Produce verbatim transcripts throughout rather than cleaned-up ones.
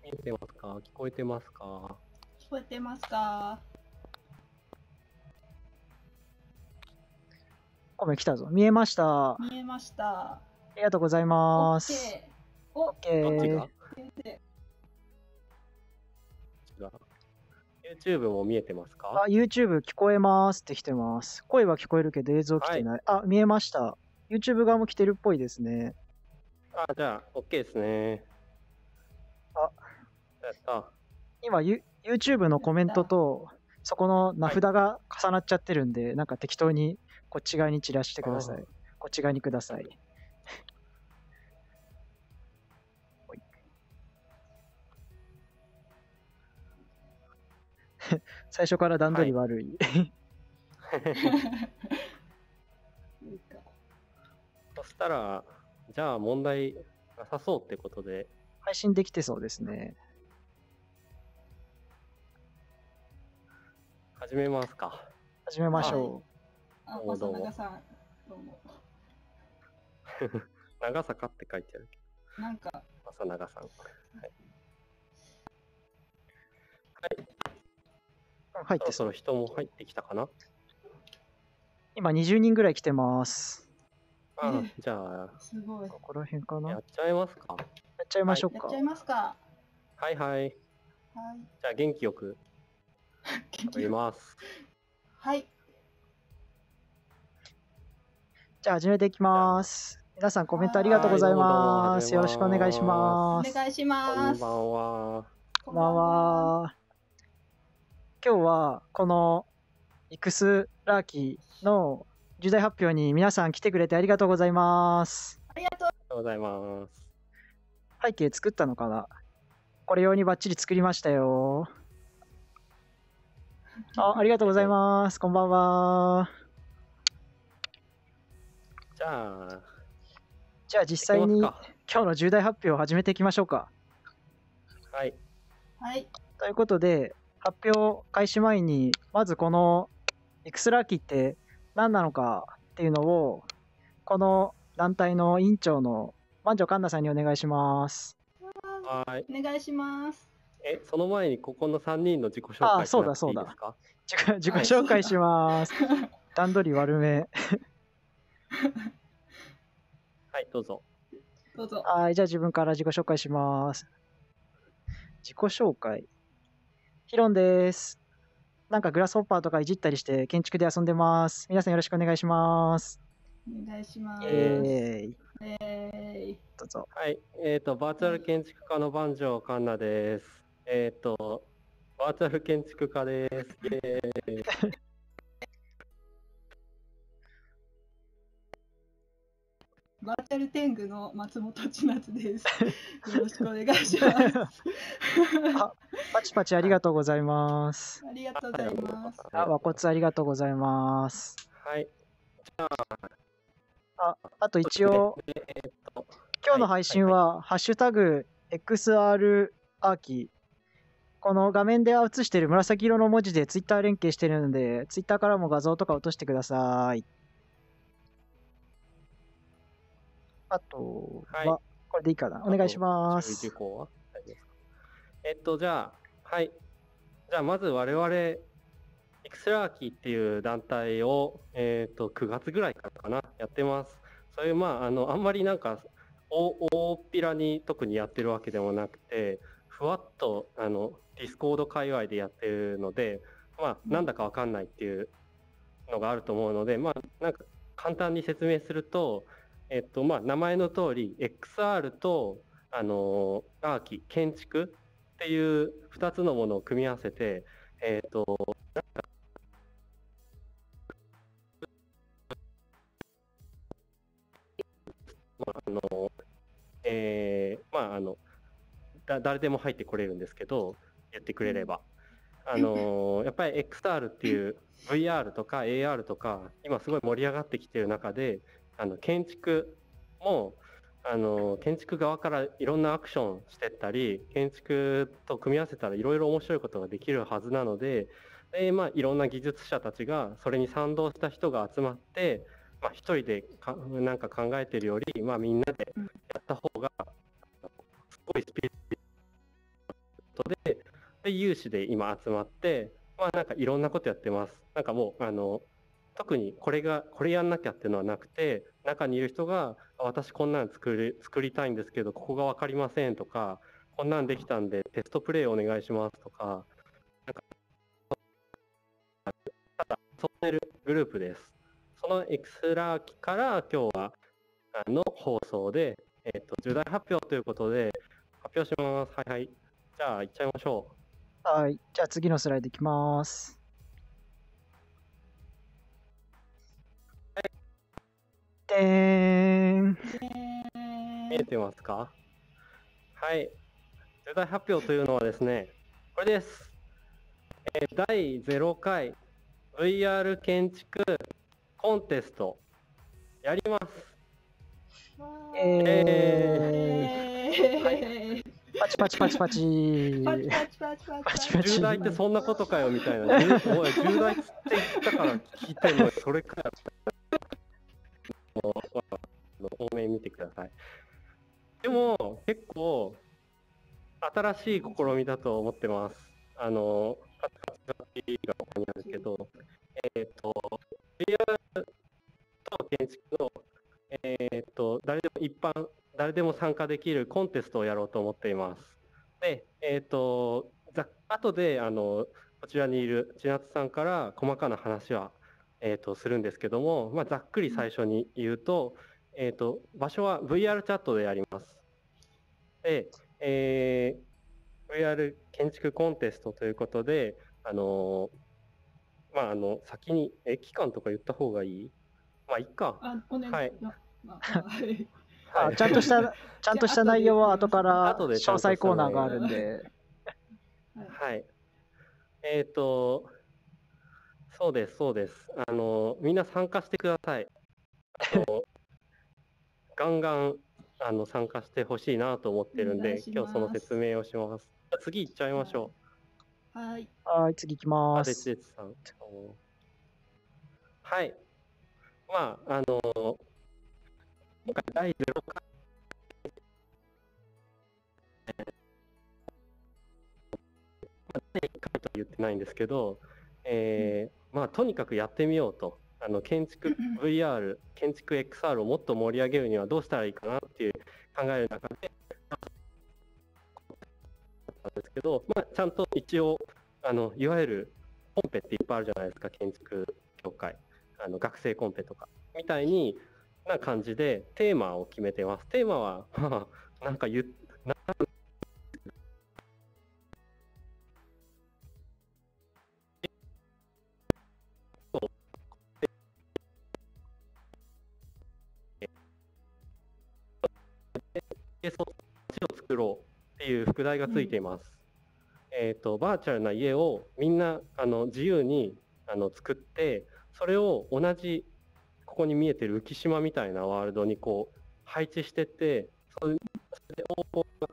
見えてますか？聞こえてますか？ 聞こえてますか？ コメ来たぞ。見えました。あ見えました。 りがとうございます。 オッケー。 どっちオッケー。 が違う。YouTube も見えてますか？ あ、YouTube 聞こえますって来てます。声は聞こえるけど映像来てない。あ、見えました。YouTube 側も来てるっぽいですね。 あ、じゃあ、OK ですね。 あ、 やった。 今、ユ YouTube のコメントと、そこの名札が重なっちゃってるんで、なんか適当にこっち側に散らしてください。こっち側にください。ほい最初から段取り悪い。 そしたら、じゃあ問題なさそうってことで、 配信できてそうですね。 始めますか。 始めましょあ、 どうもどうも長さん、どうも。 長坂って書いてあるけなんか、 ど、正長さん。はい。 う。入っそろそてそう。 ろ人も入ってきたかな？ 今にじゅうにんぐらい来てます。 あ、じゃあ、 すごい。 ここら辺かな。ややっちゃいますか。 っちゃいましょうか。 やっちゃいますか。 はいはい。 はい。 じゃあ元気よく撮ります。 はい。 じゃあ始めていきます。皆さんコメントありがとうございます。よろしくお願いしおます。 願いしこます。 んばんは。 こんばんは。今日はこのイクスラーキの重大発表に皆さん来てくれてありがとうございます。 ありがとう。 ありがとうございます。 背景作ったのかな？これ用にバッチリ作りましたよ。あ、ありがとうございます。こんばんは。 じゃあ、 じゃあ実際に行今きます日の重大発表を始めていきましょうか。 か。はい。 はい。 ということで、発表開始前に、まずこのイクスラーキって何なのかっていうのを、この団体の委員長の万丈環奈さんにお願いします。 はい。 お願いします。 え、その前にここのさんにんの自己紹あ介しなくてそうだそうだいいですか？ 自己自己紹介します。段取り悪め。 はい、どうぞ。 どうぞ。 はい、じゃあ自分から自己紹介します。自己紹介。ヒロンです。なんかグラスホッパーとかいじったりして建築で遊んでます。皆さんよろしくお願いします。 お願いします。 イエーイ。 えーい。 どうぞ。 はい。えっ、と、バーチャル建築家の万丈環奈です。えっ、と、バーチャル建築家です。イエーイ。 バーチャル天狗の松本千夏です。よろしくお願いします。 あ、パチパチありがとうございます。 ありがとうございます。 あ、和骨ありがとうございます。 はい。 あ、あと一応、 えっ、と、 今日の配信は、ハッシュタグ エックスアール アーキー。この画面で映している紫色の文字でツイッター連携してるので、ツイッターからも画像とか落としてください。あとは、 はいこれでいいかな。お願いしま注意事す。 項は大丈夫ですか？えっと、じゃあ、はい。じゃあ、まず我々、エクスラーキーっていう団体を、えっと、くがつぐらいからかな、やってます。そういう、まあ、あの、あんまりなんか、大大っぴらに特にやってるわけでもなくて、ふわっと、あの、ディスコード界隈でやってるので、まあ、なんだかわかんないっていうのがあると思うので、まあ、なんか、簡単に説明すると、えっと、まあ、名前の通り、エックスアール と、あの、アーキ、建築っていうふたつのものを組み合わせて、えっと、まあ、あの、えー、まあ、あの、だ誰でも入ってこれるんですけど、言ってくれれば。あのやっぱり エックスアール っていう ブイアール とか エーアール とか今すごい盛り上がってきてる中で、あの建築もあの建築側からいろんなアクションしてったり、建築と組み合わせたらいろいろ面白いことができるはずなので、でまあ、いろんな技術者たちがそれに賛同した人が集まって、まあ、一人でかなんか考えてるより、まあ、みんなでやった方がすごいスピードで、有志で今集まって、まあなんかいろんなことやってます。なんかもう、あの、特にこれが、これやんなきゃっていうのはなくて、中にいる人が、あ私こんなの作り、作りたいんですけど、ここがわかりませんとか、こんなんできたんでテストプレイお願いしますとか、なんか、ただ、そうめるグループです。そのエクスラーキから今日は、あの放送で、えっと、重大発表ということで、発表します。はいはい。じゃあ、行っちゃいましょう。 はい。じゃあ次のスライドいきます。でーん。 見えてますか？はい。重大発表というのはですね、これです。えー、だいゼロかい ブイアール 建築コンテストやります。 えー、 はいパチパチパチパチ。 パチパチパチパチパチパチ重大ってそんなことかよみたいな。重おい、重大っつって言ったから聞いてんのに、それかよ。もう多めに見てください。でも、結構、新しい試みだと思ってます。あの、パチパチパチがここにあるけど、えっ、ー、と、ブイアール と建築の、えっ、ー、と、誰でも一般、誰でも参加できるコンテストをやろうと思っています。で、えっ、ー、と、ざ後で、あの、こちらにいる千夏さんから細かな話は、えっ、と、するんですけども、まあ、ざっくり最初に言うと、えっ、と、場所は ブイアール チャットでやります。で、えー、ブイアール 建築コンテストということで、あのー、まあ、あの、先に、え、期間とか言った方がいい？まあ、いいか。 あ、お願い。 はい。 まあ、はい。 あ、ちゃんとした、ちゃんとした内容は後から後で詳細コーナーがあるんで。 はい。えっ、ー、と、そうです、そうです。あの、みんな参加してください。あのガンガンあの参加してほしいなと思ってるんで、今日その説明をします。次行っちゃいましょう。はい。 はい、次行きまあ、です。 ちでちさん。はい。まあ、あの、今回だいゼロかい、まあ、だいいっかいとは言ってないんですけど、えー、まあ、とにかくやってみようと。あの建築 ブイアール、建築 エックスアール をもっと盛り上げるにはどうしたらいいかなっていう考える中で、なんですけど、まあ、ちゃんと一応あのいわゆるコンペっていっぱいあるじゃないですか、建築協会、あの学生コンペとかみたいにな感じでテーマを決めてます。テーマはなんか言な街を作ろうっていう副題がついています。うん、えっとバーチャルな家をみんなあの自由にあの作って、それを同じここに見えてる浮島みたいなワールドにこう配置してって、それで応募が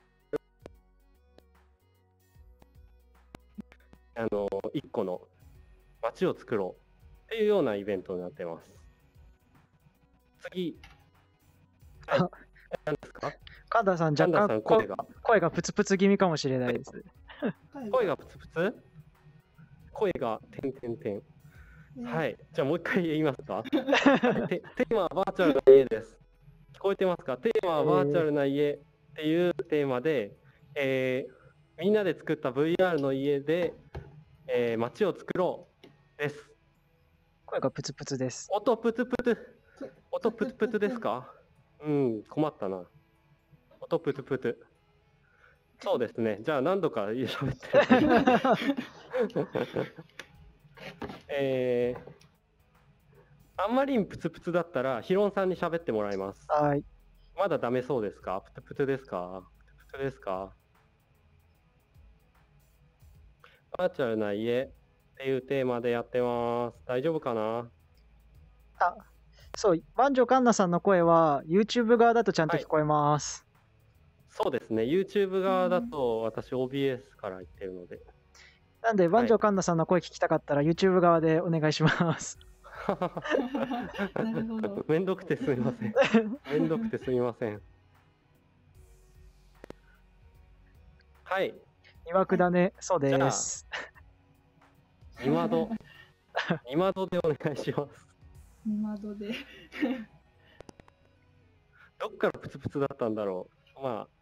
あの一個の街を作ろうっていうようなイベントになってます。次、はい、何ですか？ 神田さん、若干声が声がプツプツ気味かもしれないです。 声がプツプツ？声が点点点。はい、じゃあもう一回言いますか。はい、テ, テーマはバーチャルな家です。聞こえてますか？テーマはバーチャルな家っていうテーマで、えー、みんなで作った ブイアール の家で、えー、街を作ろうです。 声がプツプツです。 音プツプツ。音プツプツですか？うん、困ったな。音プツプツ。そうですね。じゃあ何度か喋ってる。えー、あんまりプツプツだったらヒロンさんに喋ってもらいます。 はい。 まだダメそうですか？プツプツですか？プツプツですか？バーチャルな家っていうテーマでやってます。大丈夫かな？ あ、そう、万丈環奈さんの声は YouTube 側だとちゃんと聞こえます。 はい、そうですね。YouTube 側だと私 オービーエス から言ってるので。 なんで、万丈環奈さんの声聞きたかったら YouTube 側でお願いします。 なるほど。 めんどくてすみません。めんどくてすみません。はい。 岩倉ね、そうじゃあ、 です。 二窓、二窓でお願いします。 二窓で。 どっからプツプツだったんだろう。まあ、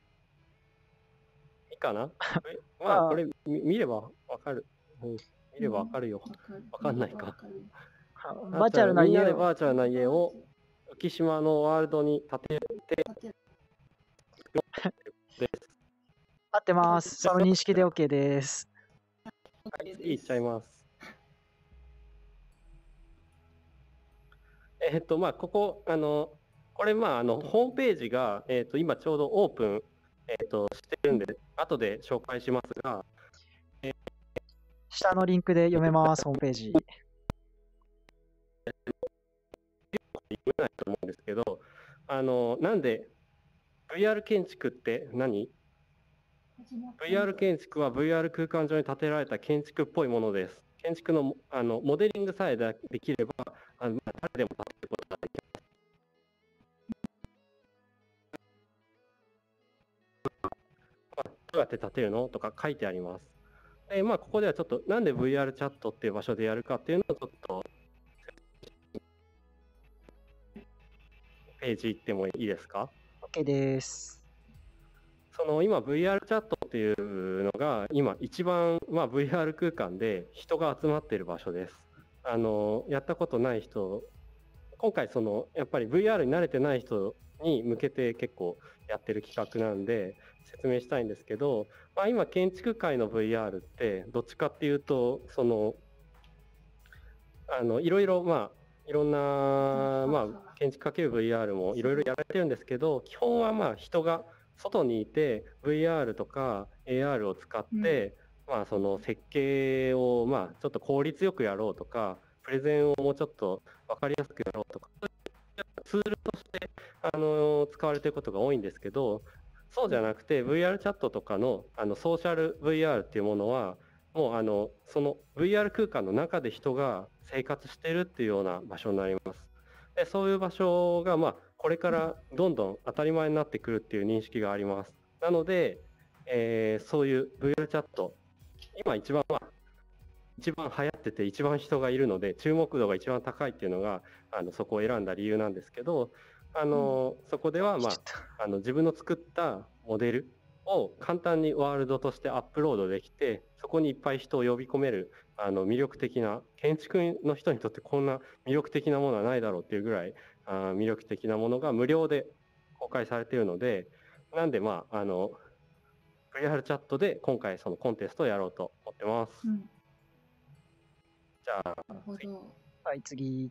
いいかな。えまあ、 まあこれみ見ればわかる。うん、見ればわかるよ。 わかる。 わかんないか。 あバーチャルなみんな家をでバーチャルな家を浮島のワールドに建て立てるです。 合ってます。その認識で OK です。 はい、次いっちゃいます。えっと、まあ、ここ、あの、これ、まあ、あの、ホームページが、えっと、今ちょうどオープン、えっと、してるんで、後で紹介しますが、 下のリンクで読めます、ホームページ。 読めないと思うんですけど、あの、なんで、ブイアール 建築って何？ ブイアール 建築は ブイアール 空間上に建てられた建築っぽいものです。建築の、あのモデリングさえできれば、あのまあ誰でも建てることができます。まあ、どうやって建てるのとか書いてあります。で、まあ、ここではちょっと、なんで ブイアール チャットっていう場所でやるかっていうのをちょっと、ページ行ってもいいですか？ OK です。 その今 ブイアール チャットっていうのが今一番、まあ、ブイアール 空間で人が集まっている場所です。あのやったことない人、今回そのやっぱり ブイアール に慣れてない人に向けて結構やってる企画なんで説明したいんですけど、まあ、今建築界の ブイアール ってどっちかっていうとそのあのいろいろまあいろんな、まあ、建築×ブイアール もいろいろやられてるんですけど、基本はまあ人が外にいて ブイアール とか エーアール を使って、うん、まあその設計をまあちょっと効率よくやろうとか、プレゼンをもうちょっと分かりやすくやろうとか、ツールとしてあの使われていることが多いんですけど、そうじゃなくて ブイアール チャットとかのあのソーシャル ブイアール っていうものはもうあのその ブイアール 空間の中で人が生活してるっていうような場所になります。でそういう場所がまあこれからどんどん当たり前になってくるっていう認識があります。なので、えー、そういう ブイアール チャット、今一番、まあ、一番流行ってて一番人がいるので注目度が一番高いっていうのがあのそこを選んだ理由なんですけど、あの、うん、そこでは、まあ、あの自分の作ったモデルを簡単にワールドとしてアップロードできて、そこにいっぱい人を呼び込めるあの魅力的な、建築の人にとってこんな魅力的なものはないだろうっていうぐらいあ魅力的なものが無料で公開されているので、なんでまああの ブイアール チャットで今回そのコンテストをやろうと思ってます。うん、じゃあ次。 はい、次。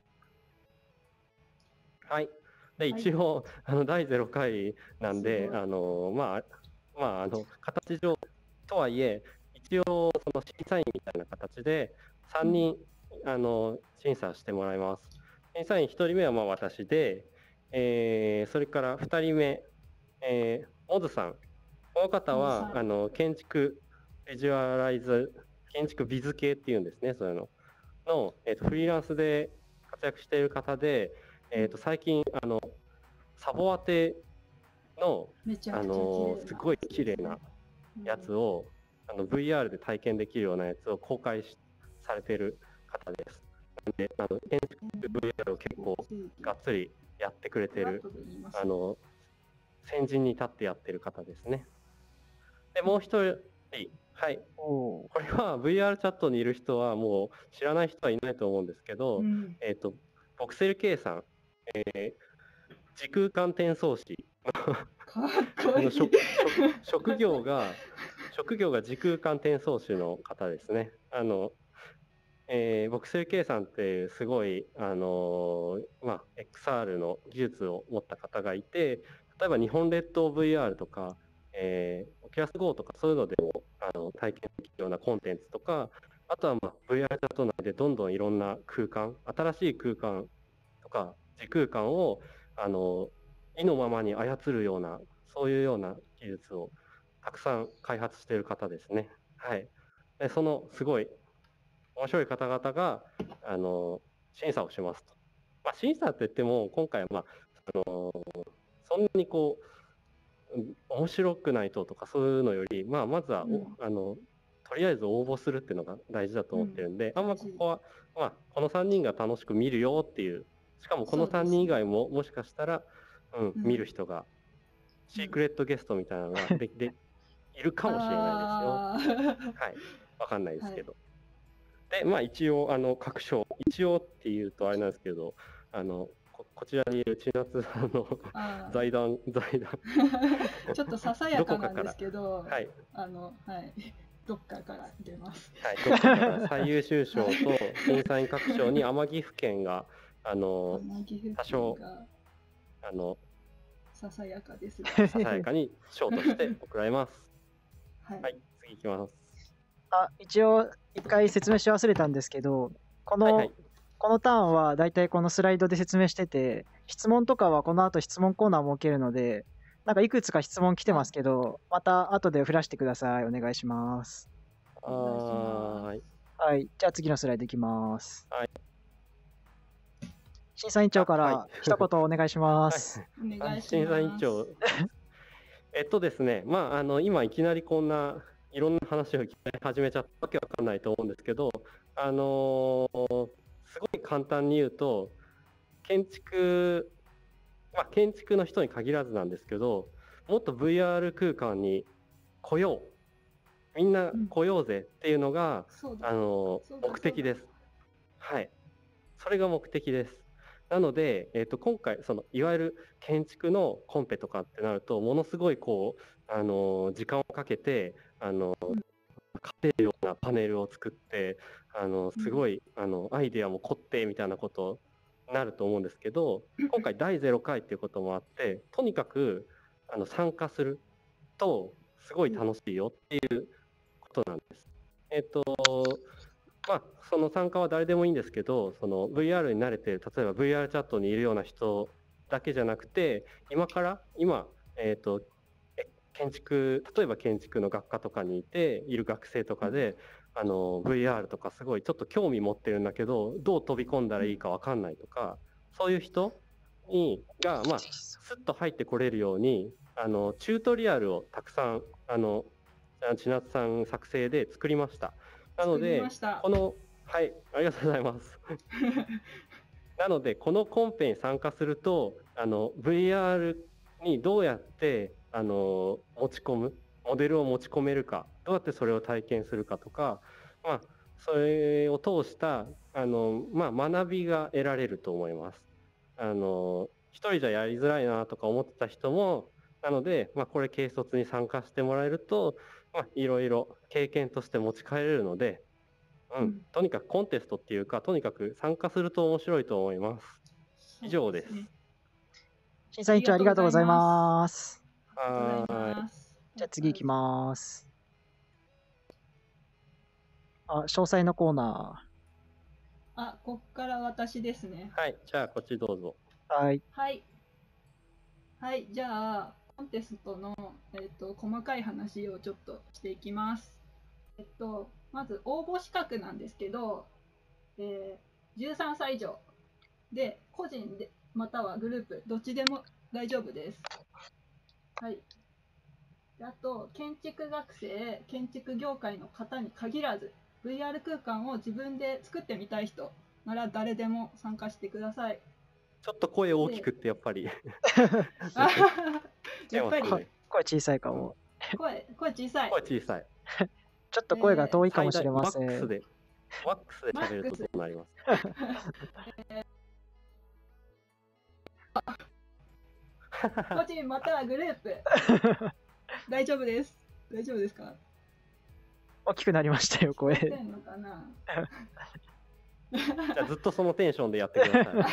はい。で、一応、はい、あの、だいゼロかいなんで、あの、まあ、まあ、あの、形上とはいえ、一応、その審査員みたいな形で、さんにん、うん、あの、審査してもらいます。審査員ひとりめは、まあ、私で、えー、それからふたりめ、えー、モズさん。この方は、あの、建築、ビジュアライズ、建築ビズ系っていうんですね、そういうの。の、えーと、フリーランスで活躍している方で、えー、と最近あのサボアテのあのすごい綺麗なやつをあの ブイアール で体験できるようなやつを公開しされている方です。なんであの建築 ブイアール を結構がっつりやってくれてるあの先人に立ってやってる方ですね。でもう一人、はい、これは ブイアール チャットにいる人はもう知らない人はいないと思うんですけど、うん、えっとボクセル K さん、えー、時空間転送士の職業が職業が時空間転送士の方ですね。あの、えー、ボクセル K さんってすごいあのー、まあ エックスアール の技術を持った方がいて、例えば日本列島 ブイアール とか、えー、オキュラス ゴー とかそういうのでもあの体験できるようなコンテンツとか、あとは、まあ、ブイアール チャット内でどんどんいろんな空間、新しい空間とか時空間をあの意のままに操るような、そういうような技術をたくさん開発している方ですね。はい。でそのすごい面白い方々があの審査をしますと。まあ、審査って言っても今回は、まあ、あのそんなにこううん面白くないととかそういうのより、まあ、まずはお、 うんあのとりあえず応募するっていうのが大事だと思ってるんで、あんま大事ここは、まあ、このさんにんが楽しく見るよっていう、しかもこのさんにん以外ももしかしたら、うんうん見る人がシークレットゲストみたいなのがででいるかもしれないですよ。 あーはい、わかんないですけはいど。で、まあ一応、あの、各賞、一応っていうとあれなんですけど、あの、ここちらにいる千夏さんのあー財団、財団、 ちょっとささやどこかからかなんですけど、 はい、 あの、はい、どっかから出ます。 はい、どこかから最優秀賞と審査員各賞に天城府県が、あの、 天城府多少県があの、 ささやかですが、 ささやかに賞として贈られます。 はい、 はい、次行きます。 あ、一応、一回説明し忘れたんですけど、この、 はいはい。 このターンはだいたいこのスライドで説明してて、質問とかはこの後質問コーナー設けるので、なんかいくつか質問来てますけど、また後で振らしてください。お願いします。 お願いしますはーい。 はい。じゃあ次のスライドいきます。 はい。 審査委員長かあはらい一言お願いします。 お願いします。 審査委員長。えっとですね、まあ、あの、今いきなりこんないろんな話をいきなり始めちゃったわけわかんないと思うんですけど、あのーすごい簡単に言うと、建築、まあ、建築の人に限らずなんですけど、もっと ブイアール 空間に来よう。みんな来ようぜっていうのが、 そうだあのそうだ目的です。はい。それが目的です。なので、えっと、今回、その、いわゆる建築のコンペとかってなると、ものすごい、こう、あの、時間をかけて、あの、勝てるようなパネルを作って、あの、すごい、あの、アイデアも凝ってみたいなことになると思うんですけど、今回だいゼロかいっていうこともあって、とにかく、あの、参加すると、すごい楽しいよっていうことなんです。えっと、まあ、その参加は誰でもいいんですけど、その ブイアール に慣れている、例えば ブイアール チャットにいるような人だけじゃなくて、今から、今、えっと、え建築、例えば建築の学科とかにいて、いる学生とかで、あの、ブイアール とかすごいちょっと興味持ってるんだけど、どう飛び込んだらいいかわかんないとか、そういう人に、が、まあ、スッと入ってこれるように、あの、チュートリアルをたくさん、あの、千夏さん作成で作りました。なの作りでました、 この、はい、ありがとうございます。なので、このコンペに参加すると、あの、ブイアール にどうやって、あの、持ち込む、モデルを持ち込めるか、どうやってそれを体験するかとか、まあ、それを通した、あの、まあ、学びが得られると思います。あの、一人じゃやりづらいなとか思ってた人も、なので、まあ、これ軽率に参加してもらえると、まあ、いろいろ経験として持ち帰れるので、うん、 うんとにかくコンテストっていうか、とにかく参加すると面白いと思います。以上です。 そうね審査委員長ありがとうございます。 ありがとうはございーい。 ます。 じゃあ次行きます。あ、詳細のコーナあ、こっから私ですね。 はい、じゃあこっちどうぞ。 ー。はい。 はい。はい、じゃあ、コンテストの、えっと、細かい話をちょっとしていきます。えっと、まず応募資格なんですけど、えー、じゅうさんさい以上で、個人でまたはグループ、どっちでも大丈夫です。はい。であと、建築学生、建築業界の方に限らず、ブイアール 空間を自分で作ってみたい人なら誰でも参加してください。 ちょっと声大きくってやっぱり。 あやっぱり声声小さいかも。 声、声小さい。 声小さい。 ちょっと声が遠いかもしれません。 最大マックスで、マックスで喋るとどうなります個人またはグループ。大丈夫です。大丈夫ですか？ 大きくなりましたよ、声。 聞こえてんのかなじゃあずっとそのテンションでやってください。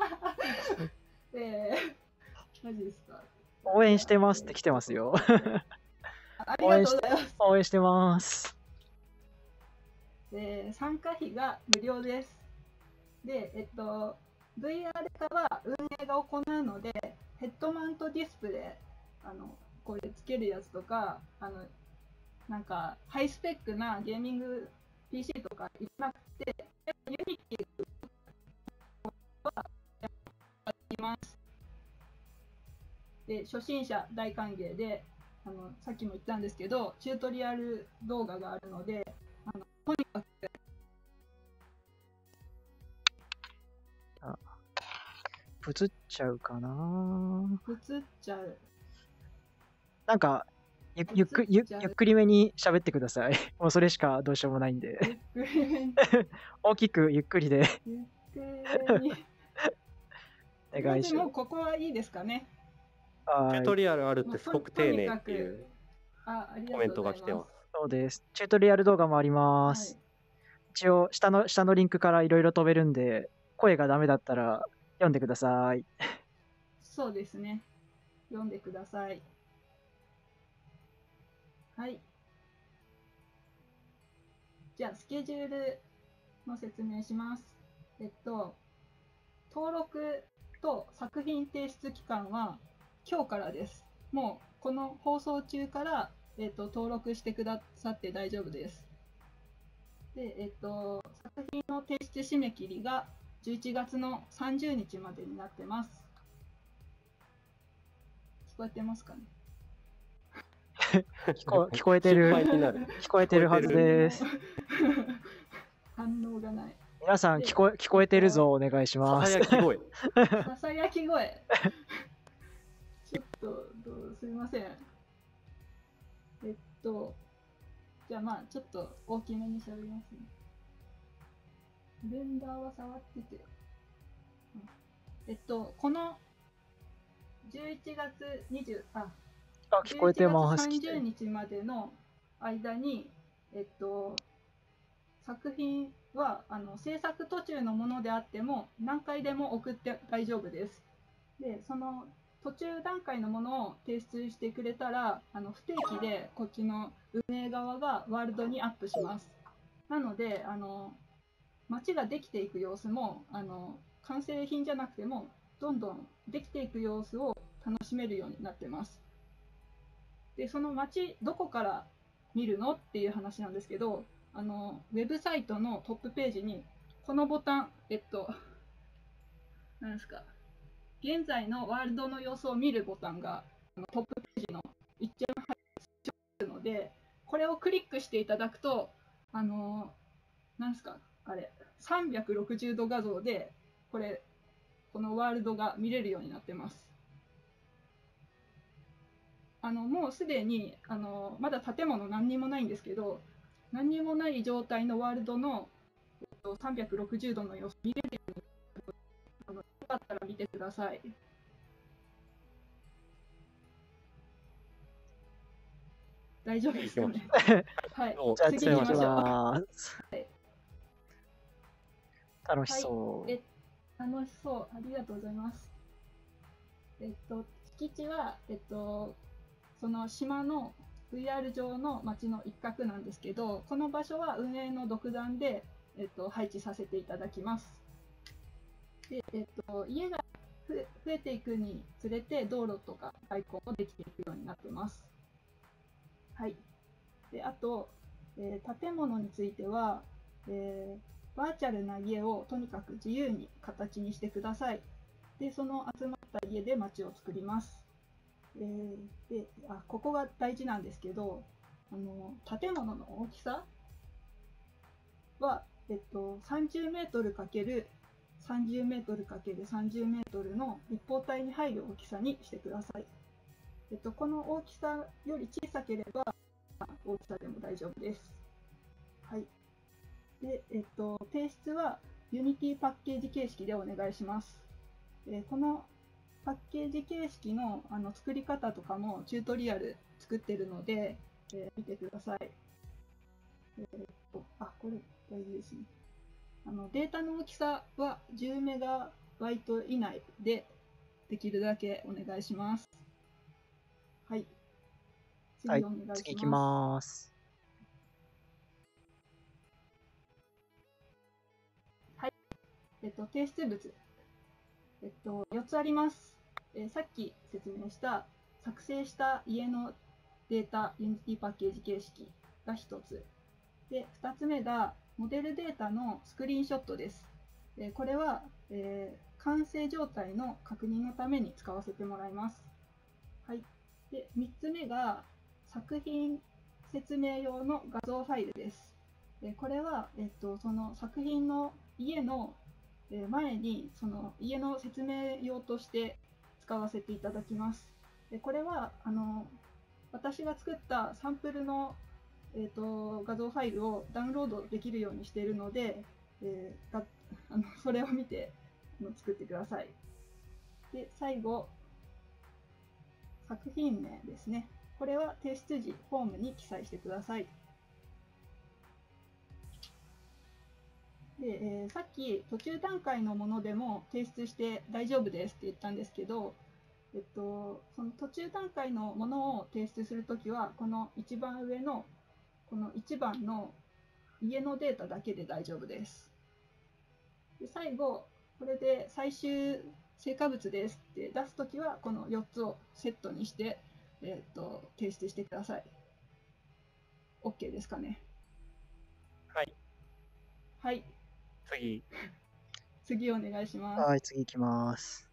えー、マジですか？ 応援してますって来てますよ。 ありがとうございます。 応援してます。 えー参加費が無料です。で、えっと、ブイアール 化は運営が行うので、ヘッドマウントディスプレイ、あの、これつけるやつとか、あの、なんか、ハイスペックなゲーミング ピーシー とかいらなくて、ユニティはやります。 で初心者大歓迎で、あのさっきも言ったんですけど、チュートリアル動画があるので、あのとにかくあ、ぶつっちゃうかな。 ぶつっちゃう。 なんか、ゆゆっくゆゆっくりめに喋ってください。もうそれしかどうしようもないんで。 ゆっくりめに。 大きくゆっくりでゆっくりめに。 お願いしまでもここはいいですかね。 す。はチューい。 トリアルあるってすごく丁寧っていうあ、ありコメンがとうございまトが来てます。 そうです。チュートリアル動画もあります。 す。一応、下の、下のリンクからいろいろ飛べるんで、声がダメだったら読んでください。 そうですね。読んでください。はい。じゃあ、スケジュールの説明します。えっと、登録と作品提出期間は今日からです。もうこの放送中から、えっと、登録してくださって大丈夫です。で、えっと、作品の提出締め切りがじゅういちがつのさんじゅうにちまでになってます。聞こえてますかね？ 聞こ聞こえてる。 心配になる。 聞こえてるはずです。 反応がない。 皆さん聞こえ、聞こえてるぞ、お願いします。 ささやき声。 ささやき声。ちょっとどうすみません。えっと、じゃあまあちょっと大きめに喋りますね。レンダーは触ってて。うんえっと、このじゅういちがつにじゅう、あ、 あ、聞こえてます。 さんじゅうにちまでの間に、えっと、作品はあの制作途中のものであっても何回でも送って大丈夫です。で、その途中段階のものを提出してくれたら、あの不定期でこっちの運営側がワールドにアップします。なので、あの街ができていく様子もあの完成品じゃなくてもどんどんできていく様子を楽しめるようになってます。で、その街どこから見るのっていう話なんですけど、あのウェブサイトのトップページにこのボタン、えっと、何ですか、現在のワールドの様子を見るボタンがあのトップページの一番入っているので、これをクリックしていただくと、あの何ですか、あれ、さんびゃくろくじゅうど画像で、これ、このワールドが見れるようになってます。あのもうすでにあのまだ建物何にもないんですけど、何にもない状態のワールドの、えっと、さんびゃくろくじゅうどの様子見れるように、あのよかったら見てください。大丈夫ですかね。はい。 じゃあ次次行き行きましょう。 ます。 はい楽しそう。 え楽しそう。ありがとうございます。えっと、敷地は、えっと、その島の ブイアール 上の町の一角なんですけど、この場所は運営の独断で、えっと、配置させていただきます。で、えっと、家が増え増えていくにつれて道路とか外交もできていくようになってます。はい。で、あと、えー建物については、えーバーチャルな家をとにかく自由に形にしてください。で、その集まった家で街を作ります。えーであここが大事なんですけど、あの建物の大きさは、えっと、さんじゅうメートルかけるさんじゅうメートルかけるさんじゅうメートルの立方体に入る大きさにしてください。えっと、この大きさより小さければ大きさでも大丈夫です。はい。で、えっと、提出は Unity パッケージ形式でお願いします。えーこのパッケージ形式の、あの作り方とかもチュートリアル作ってるので、えー見てください。えーっと、あ、これ大事ですね。あのデータの大きさはじゅうメガバイト以内でできるだけお願いします。はい。 はい次お願いします。 次行きます。 えっと、提出物、えっと、よっつあります。えーさっき説明した作成した家のデータ Unity パッケージ形式がひとつで、ふたつめがモデルデータのスクリーンショットです。えーこれは、えー完成状態の確認のために使わせてもらいます。 はい。で、みっつめが作品説明用の画像ファイルです。でこれは、えっと、その作品の家のえー前にその家の説明用として使わせていただきます。でこれはあの私が作ったサンプルの、えー、と画像ファイルをダウンロードできるようにしているので、えーがあのそれを見てあの作ってください。で最後、作品名ですね。これは提出時フォームに記載してください。で、えーさっき途中段階のものでも提出して大丈夫ですって言ったんですけど、えっと、その途中段階のものを提出するときは、この一番上のこのいちばんの家のデータだけで大丈夫です。で最後、これで最終成果物ですって出すときは、このよっつをセットにして、えっと、提出してください。OK ですかね。 はい。 はい。 次。 次お願いします。 はい、次行きます。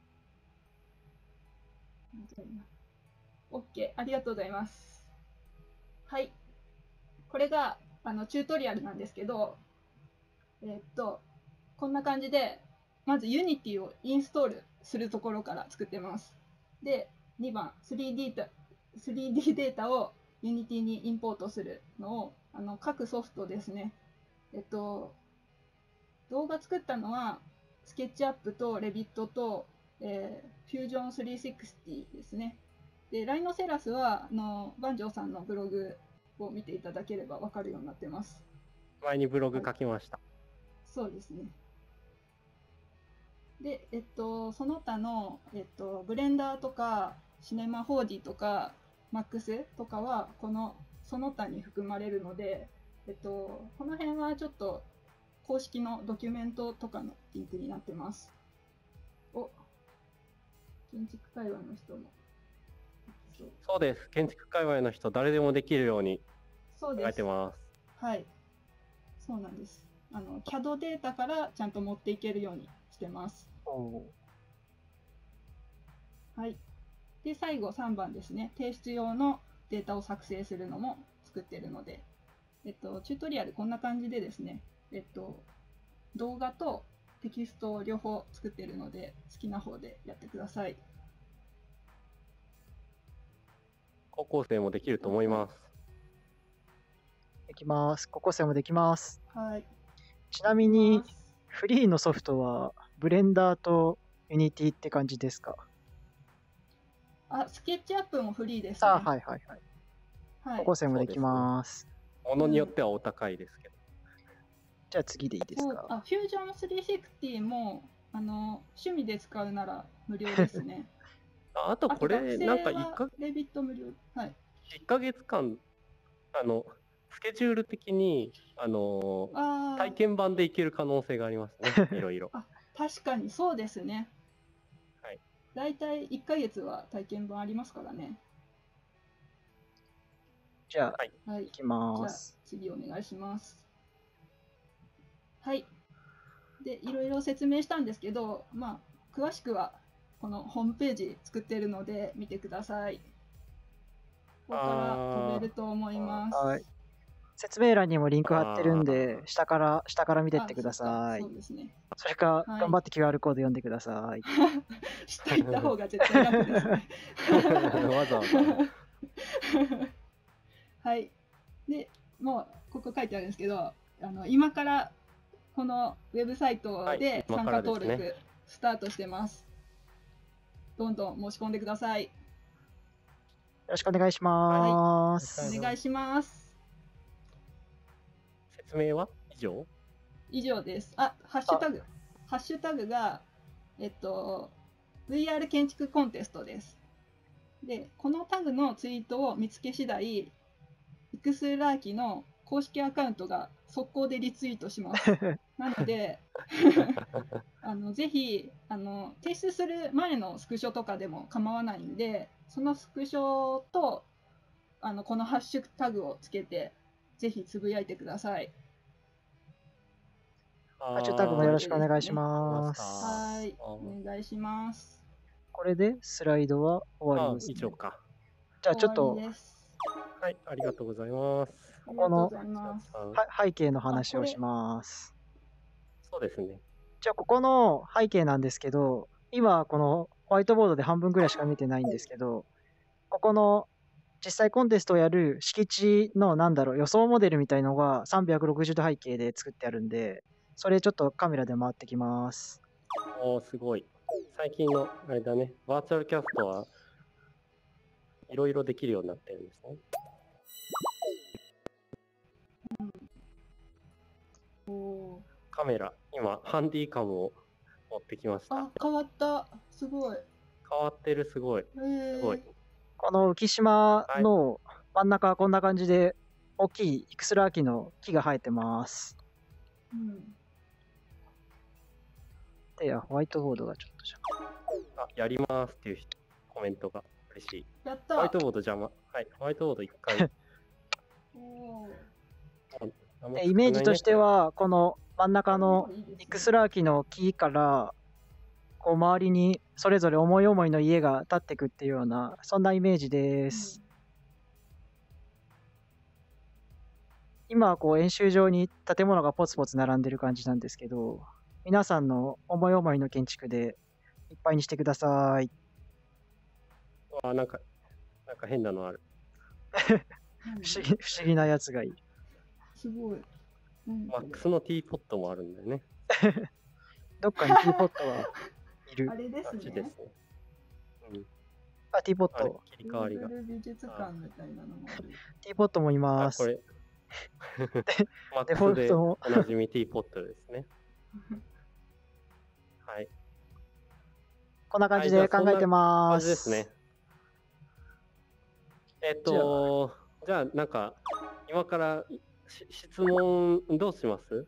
OK、ありがとうございます。はい。これがあのチュートリアルなんですけど、えーっと、こんな感じで、まず Unity をインストールするところから作ってます。で、にばん、スリーディー タ スリーディー データを Unity にインポートするのを、あの各ソフトですね。えっと、動画作ったのは、スケッチアップと Revit と、えー、Fusion スリーシックスティですね。で、ライノセラスは、あの、番匠さんのブログを見ていただければ分かるようになってます。 前にブログ書きました。 そうですね。で、えっと、その他の、えっと、ブレンダーとか、シネマ フォーディー とか、マックス とかは、この、その他に含まれるので、えっと、この辺はちょっと、公式のドキュメントとかのリンクになってます。お、建築界隈の人も。 そうそうです。建築界隈の人、誰でもできるように考えてます。 はい。そうなんです。あの、キャド データからちゃんと持っていけるようにしてます。はい。で、最後さんばんですね。提出用のデータを作成するのも作ってるので、えっと、チュートリアルこんな感じでですね、えっと、動画とテキストを両方作ってるので、好きな方でやってください。 高校生もできると思います。 できます。高校生もできます。 はい。 ちなみに、フリーのソフトは、ブレンダーとユニティって感じですか？ あ、スケッチアップもフリーですね。 あ、はいはいはい。 はい、 高校生もできます。 ものによってはお高いですけど。 じゃあ次でいいですか？ あ、フュージョンスリーシクスティもあの趣味で使うなら無料ですね。 ああとこれなんかいっかレビット無料、はい、 いっかげつかんあのスケジュール的にあのあ体験版でいける可能性がありますね。いろいろ。 あ、確かにそうですね。 はい。 だいたいいっかげつは体験版ありますからね。 じゃあ、 はい、 いきます。 じゃあ次お願いします。はい。で、いろいろ説明したんですけど、まあ、詳しくはこのホームページ作ってるので見てください。ここから飛べると思います。 はい。説明欄にもリンク貼ってるんで、下から、下から見てってください。 そうですね。 それか、はい、頑張って キューアール コード読んでください。 下行った方が絶対楽ですね。 わざわざ。 はい。で、もうここ書いてあるんですけど、あの今からこのウェブサイトで参加登録スタートしてます。どんどん申し込んでください。よろしくお願いします。 はい、お願いします。 説明は以上？ 以上です。あ、ハッシュタグ。ハッシュタグが、えっと、ブイアール 建築コンテストです。で、このタグのツイートを見つけ次第、イクスラーキの公式アカウントが速攻でリツイートします。なので、あのぜひあの提出する前のスクショとかでも構わないんで、そのスクショとあのこのハッシュタグをつけて、ぜひつぶやいてください。 ハッシュタグもよろしくお願いします。 はい、お願いします。 これでスライドは終わありです、ね。 以上か。 じゃあちょっと終わりです。 はい、ありがとうございます。 ありがとうございます。 あは背景の話をします。 そうですね。 じゃあここの背景なんですけど、今このホワイトボードで半分ぐらいしか見てないんですけど、ここの実際コンテストをやる敷地のなんだろう予想モデルみたいのがさんびゃくろくじゅうど背景で作ってあるんで、それちょっとカメラで回ってきます。 おー、すごい。最近の、あれだね、バーチャルキャストはいろいろできるようになってるんですね。 おーカメラ、今、ハンディカムを持ってきました。 あ、変わった。すごい。 変わってる、すごい。 へーすごい。 この浮島の真ん中はこんな感じで大きいイクスラーキの木が生えてます。 うん。 で、いやホワイトボードがちょっとじゃあ、やりますっていうコメントが嬉しい。 やった。 ホワイトボード邪魔。はい、ホワイトボード一回。 おーあんまでイメージとして少は、この真ん中のいいですねイクスラーキの木から、こう周りにそれぞれ思い思いの家が建っていくっていうような、そんなイメージです。今はこう演習場に建物がポツポツ並んでる感じなんですけど、皆さんの思い思いの建築でいっぱいにしてください。 ないあ、なんか、なんか変なのある。 うん不思議不思議なやつがいい。 すごい。うんマックスのティーポットもあるんだよね。 どっかにティーポットはいるあ。れですあっちでねす。ね。うん。 あ、ティーポッあれト。、 切り替わりがル。ーブル美術館みたいなのもある。 ティーポットもいあ、 ます。 これ。マッデフォクスでルトもおなじみティーポットですね。はい。 こんな感じで考えてま感す。 じですね。えっと、じゃあ、なんか、今からし質問どうします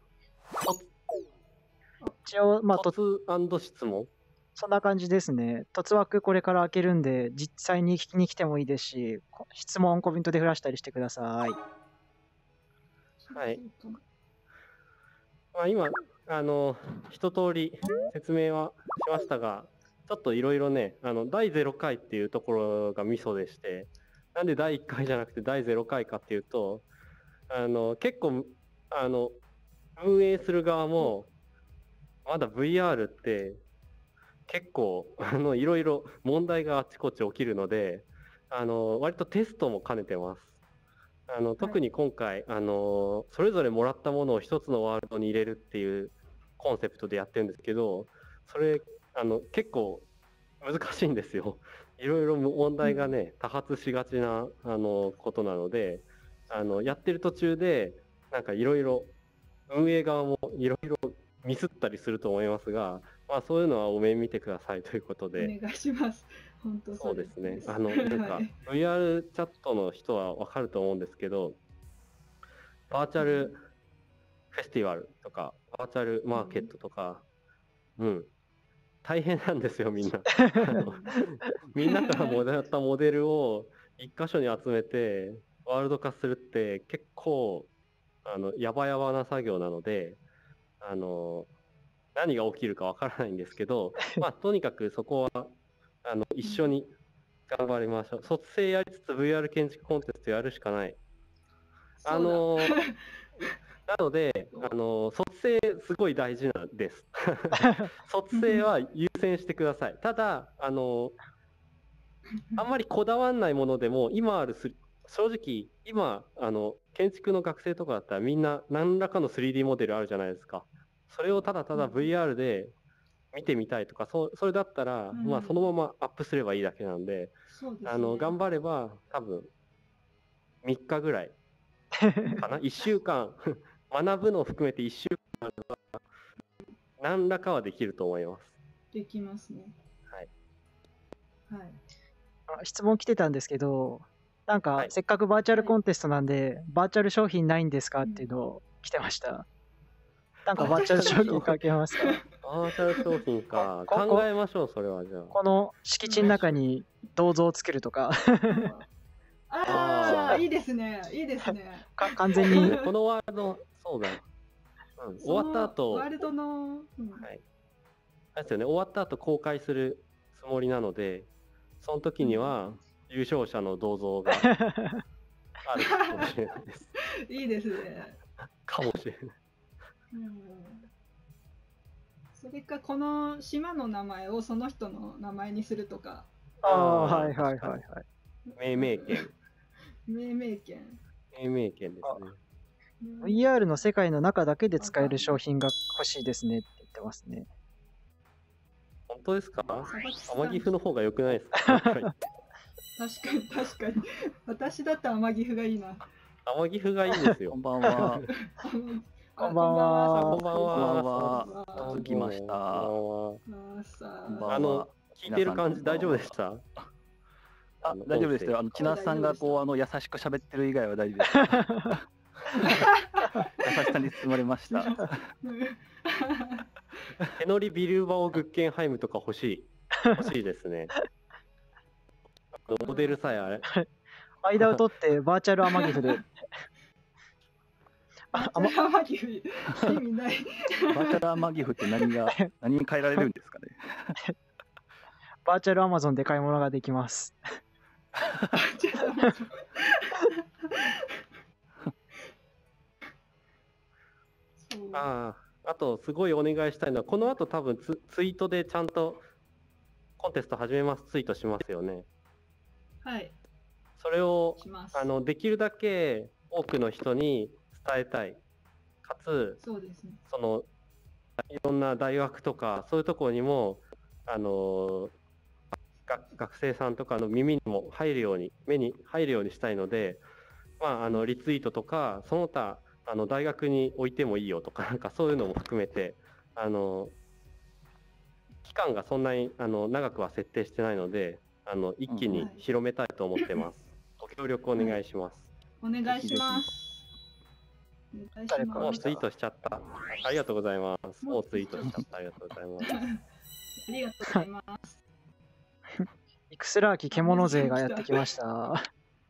一応、まあ、と突質問そんな感じですね。突枠これから開けるんで、実際に聞きに来てもいいですし、こ質問コメントで振らしたりしてください。 はい。まあ、今、あの、一通り説明はしましたが、ちょっといろいろね、あの、だいゼロかいっていうところがミソでして、なんでだいいっかいじゃなくてだいゼロかいかっていうと、あの、結構、あの、運営する側も、まだ ブイアール って結構、あの、いろいろ問題があちこち起きるので、あの、割とテストも兼ねてます。あの、特に今回、あの、それぞれもらったものを一つのワールドに入れるっていうコンセプトでやってるんですけど、それ、あの、結構難しいんですよ。いろいろ問題がね、多発しがちな、あの、ことなので、あの、やってる途中で、なんかいろいろ、運営側もいろいろミスったりすると思いますが、まあそういうのはお目見てくださいということで、 お願いします。本当そうですね。あの、 はなんかい、 ブイアール チャットの人はわかると思うんですけど、バーチャルフェスティバルとか、バーチャルマーケットとか、うん、大変なんですよ、みんな。あのみんなからもらったモデルを一箇所に集めて、ワールド化するって結構、あの、やばやばな作業なので、あの、何が起きるかわからないんですけど、まあ、とにかくそこは、あの、一緒に頑張りましょう。卒生やりつつ ブイアール 建築コンテストやるしかない。あの、なので、あの、卒生すごい大事なんです。卒生は優先してください。ただ、あの、あんまりこだわんないものでも、今あるす、正直、今、あの、建築の学生とかだったらみんな何らかの スリーディー モデルあるじゃないですか。それをただただ ブイアール で見てみたいとか、そそれだったら、 うんまあそのままアップすればいいだけなんで、 そうですね、 あの、頑張れば多分みっかぐらいかな。いっしゅうかん、学ぶのを含めていっしゅうかんあれば、何らかはできると思います。 できますね。 はい。 はい。 あ質問来てたんですけど、なんか、 はいせっかくバーチャルコンテストなんで、バーチャル商品ないんですかっていうのを来てました。なんかバーチャル商品かけますか？ バーチャル商品か。 ここ考えましょう、それはじゃあ。 この敷地の中に銅像を作るとか、 ああ、いいですね。いいですね。 か完全にこのワールド、そうだ。うん、終わった後、 ワールドの、うんはい。あれですよね、終わった後公開するつもりなので、その時には優勝者の銅像があるかもしれないです。 いいですね。 かもしれない。 うん、それかこの島の名前をその人の名前にするとか。 ああ、はいはいはいはい。 命名権。 命名権。 命名権ですね。 ブイアール の世界の中だけで使える商品が欲しいですねって言ってますね。 本当ですか？天岐阜の方が良くないですか？ 確かに確かに。私だったら天岐阜がいいな。 天岐阜がいいんですよ。 こんばんは。 こんばんは。 こんばんは。 こんばんは。届きました。 こんばんは。 あの、聞いてる感じ大丈夫でした？ あ、大丈夫ですよ。あの、千奈さんがこう、あの、優しく喋ってる以外は大丈夫です。優しさに包まれました。 手乗りビルバオグッケンハイムとか欲しい。欲しいですね。モデルさえあれ。 間を取ってバーチャル天岐阜で。 バーチャル天岐阜、意味ない。 バーチャル天岐阜って何が、何に変えられるんですかね。 バーチャルアマゾンで買い物ができます。 ああ、あとすごいお願いしたいのは、この後多分ツ、ツイートでちゃんとコンテスト始めますツイートしますよね。 はい。 それをあのできるだけ多くの人に伝えたい。かつ、 そうですね、 そのいろんな大学とかそういうところにもあのが学生さんとかの耳にも入るように目に入るようにしたいので、まあ、あのリツイートとかその他あの大学に置いてもいいよとか、なんかそういうのも含めて、あの期間がそんなにあの長くは設定してないので、あの一気に広めたいと思ってます。ご協力お願いします。 お願いします。お願いします。 もうツイートしちゃった。ありがとうございます。もうツイートしちゃった。ありがとうございます。 ありがとうございます。 イクスラーキ獣勢がやってきました。 あ、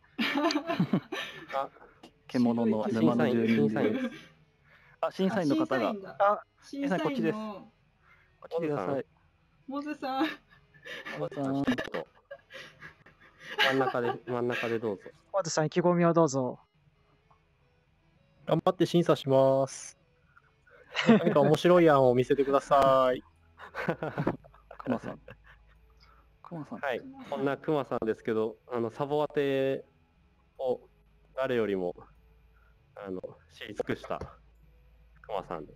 獣の沼の住人です。あ、審査員の方が。 あ、審査員こっちです。 こっちでください。 モズさん。 モズさん、ちょっと真ん中で、真ん中でどうぞ。 モズさん、意気込みをどうぞ。 頑張って審査します。何か面白い案を見せてください。 クマさん。クマさん。 はい、こんなクマさんですけど、あのサボ当てを誰よりもあの知り尽くしたクマさんです。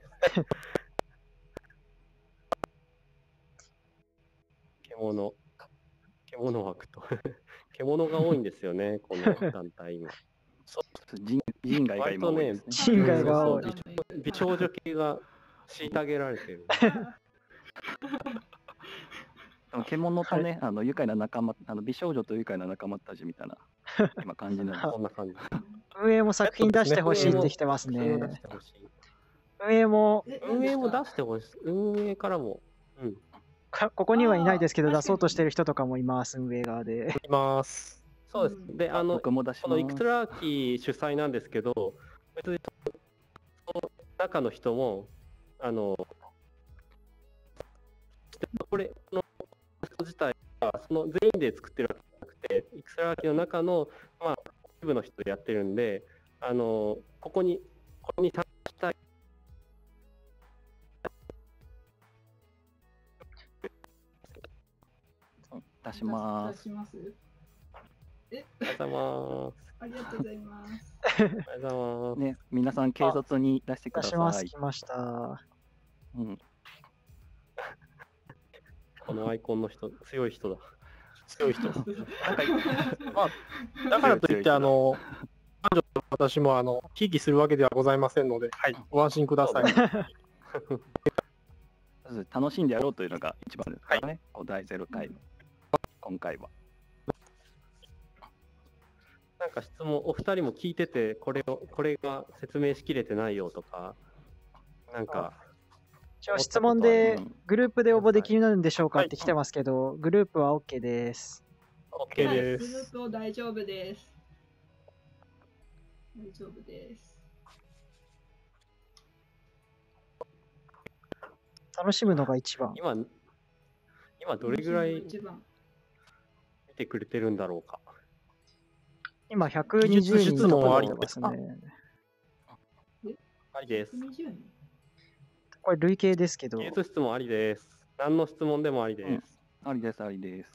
獣、獣枠と獣が多いんですよね、この団体今。 人人外が今多いですね。 人外が多い。 美少女系が虐げられてる。 獣とね、あの愉快な仲間、あの美少女と愉快な仲間たちみたいな今感じなんです。 そんな感じ。 運営も作品出してほしいって来てますね。運営も運営も出してほしい。運営からも。うん。 ここにはいないですけど出そうとしてる人とかもいます、運営側で。 います。 そうです。で、あの、このイクスラーキー主催なんですけど、別にその中の人も、あの、これ、この人自体はその全員で作ってるわけじゃなくて、イクスラーキーの中の、まあ、一部の人でやってるんで、あの、ここに、ここに参加したい。 出します。 出します。え、 ありがとうございます。 ありがとうございます。 ありがとうございます。 ね、皆さん軽率に出してください。 出します。来ました。 うん。 このアイコンの人、強い人だ。 強い人。なんか、まあ、だからといって、あの、私も、あの、ひいきするわけではございませんので、はい、ご安心ください。 楽しんでやろうというのが一番ですからね、はい、だいゼロかいの、今回は。 なんか質問、お二人も聞いてて、これを、これが説明しきれてないよとか、なんか。 一応質問で、グループで応募できるんでしょうかって来てますけど、グループは OK です。 OK です。 グループを大丈夫です。大丈夫です。 楽しむのが一番。 今、 今どれぐらい一番見てくれてるんだろうか。 今ひゃくにじゅうにん技術質問ありとか出てますね。 ありです。 ひゃくにじゅうにんこれ累計ですけど技、術質問ありです。何の質問でもありです。 うんありです、ありです。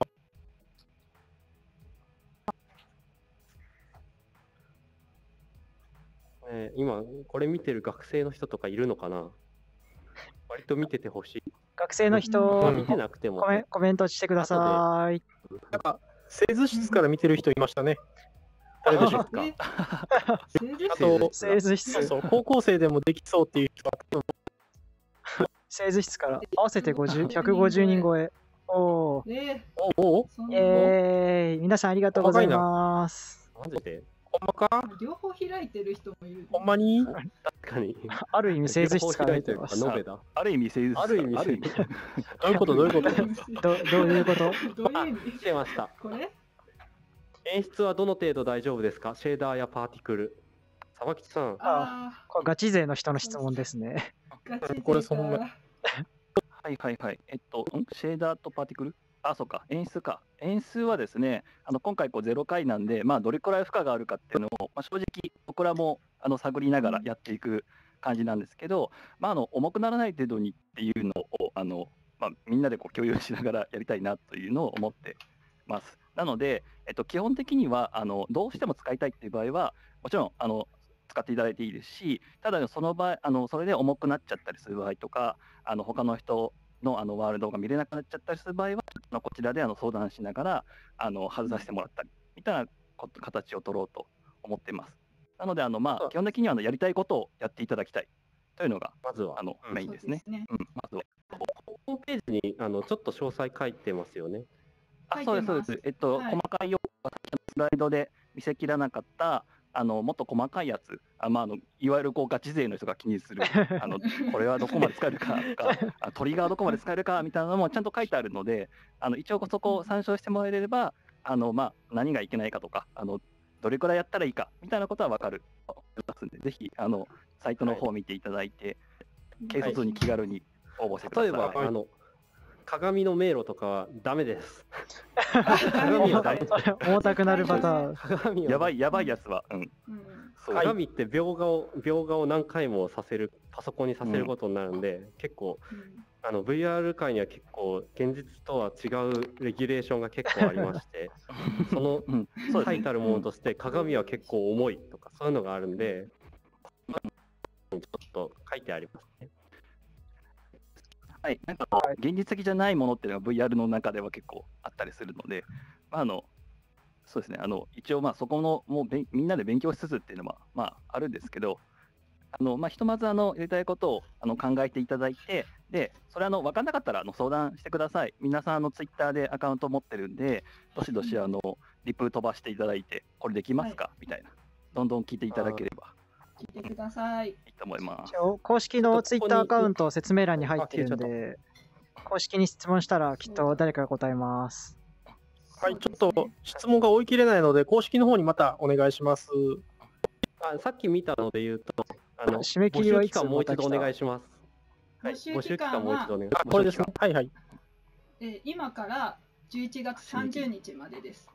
えー今、これ見てる学生の人とかいるのかな。割と見ててほしい。 学生の人、 まあ、 うん見てなくてもコメね、 コメントしてください。 なんか、製図室から見てる人いましたね。 誰でしょうか。 え製図あと製図室、 そうそう、高校生でもできそうっていう人は、多分製図室から合わせてごじゅう、ひゃくごじゅうにん超え。おー、 えおおお、 そんなえーイ、皆さんありがとうございます。 マジでほんまか両方開いてる人もいる。 ほんまに確かに。 ある意味、製図室から見てます。ど両方開いてるから延べだ。 ある意味、製図ある意味ある意味。 どういうことどういうことどういうことどういう意味来てました。 これ演出はどの程度大丈夫ですか。シェーダーやパーティクル。沢吉さん。 あこれガチ勢の人の質問ですね。 あ、ガチ勢かこれそんなはいはいはい。えっと、んシェーダーとパーティクルあ、そうか。演出か。演出はですね、あの今回こうゼロ回なんで、まあ、どれくらい負荷があるかっていうのを、まあ、正直、僕らもあの探りながらやっていく感じなんですけど、まあ、あの重くならない程度にっていうのを、あのまあ、みんなでこう共有しながらやりたいなというのを思ってます。なので、えっと、基本的にはあのどうしても使いたいっていう場合は、もちろんあの使っていただいていいですし、ただその場合、あのそれで重くなっちゃったりする場合とか、あの他の人のあのワールドが見れなくなっちゃったりする場合は、あのこちらであの相談しながらあの外させてもらったりみたいなこと形を取ろうと思っています。なので、あのまあ、基本的にはあのやりたいことをやっていただきたいというのがまずはあのうんメインですね。 そうですねうん、まずは。 ホームページにあのちょっと詳細書いてますよね。 あ、そうです、そうです。えっと、 はい細かいよ、スライドで見せきらなかった、あのもっと細かいやつ、あまあ、あのいわゆるこうガチ勢の人が気にする、あのこれはどこまで使えるかとか、あトリガーどこまで使えるかみたいなのもちゃんと書いてあるので、あの一応そこを参照してもらえれば、あのまあ、何がいけないかとか、あのどれくらいやったらいいかみたいなことは分かると思いますので、ぜひあのサイトの方を見ていただいて、軽率に気軽に応募してください。 例えば、 はいあの鏡の迷路とかはダメです。鏡はダメ。 重たくなるパターン。 鏡はやばい、やばいやつは、うん、 うんそうはい鏡って描画を描画を何回もさせるパソコンにさせることになるんで、結構うんあの ブイアール 界には結構現実とは違うレギュレーションが結構ありましてそのうん、そうですね最たるものとして鏡は結構重いとかそういうのがあるんでちょっと書いてありますね。 はい、なんかこう現実的じゃないものっていうのが ブイアール の中では結構あったりするので、まあ、あのそうですね、あの一応まあそこのもうべんみんなで勉強しつつっていうのはまああるんですけど、あのまあひとまずあのやりたいことをあの考えていただいて、でそれあの分かんなかったらあの相談してください。皆さんあのツイッターでアカウント持ってるんで、どしどしあのリプ飛ばしていただいて、これできますか、みたいな、どんどん聞いていただければ聞いてください。 いいと思います。 一応公式のツイッターアカウント説明欄に入ってるんで、公式に質問したらきっと誰かが答えます。 はい、ちょっと質問が追い切れないので、公式の方にまたお願いします。 あさっき見たので言うとあの締め切りはいつ募集期間もう一度お願いします。はい、 募集募集期間もう一度お願いしあ、 ます。 これですね。はいはい。 えー今からじゅういちがつさんじゅうにちまでです。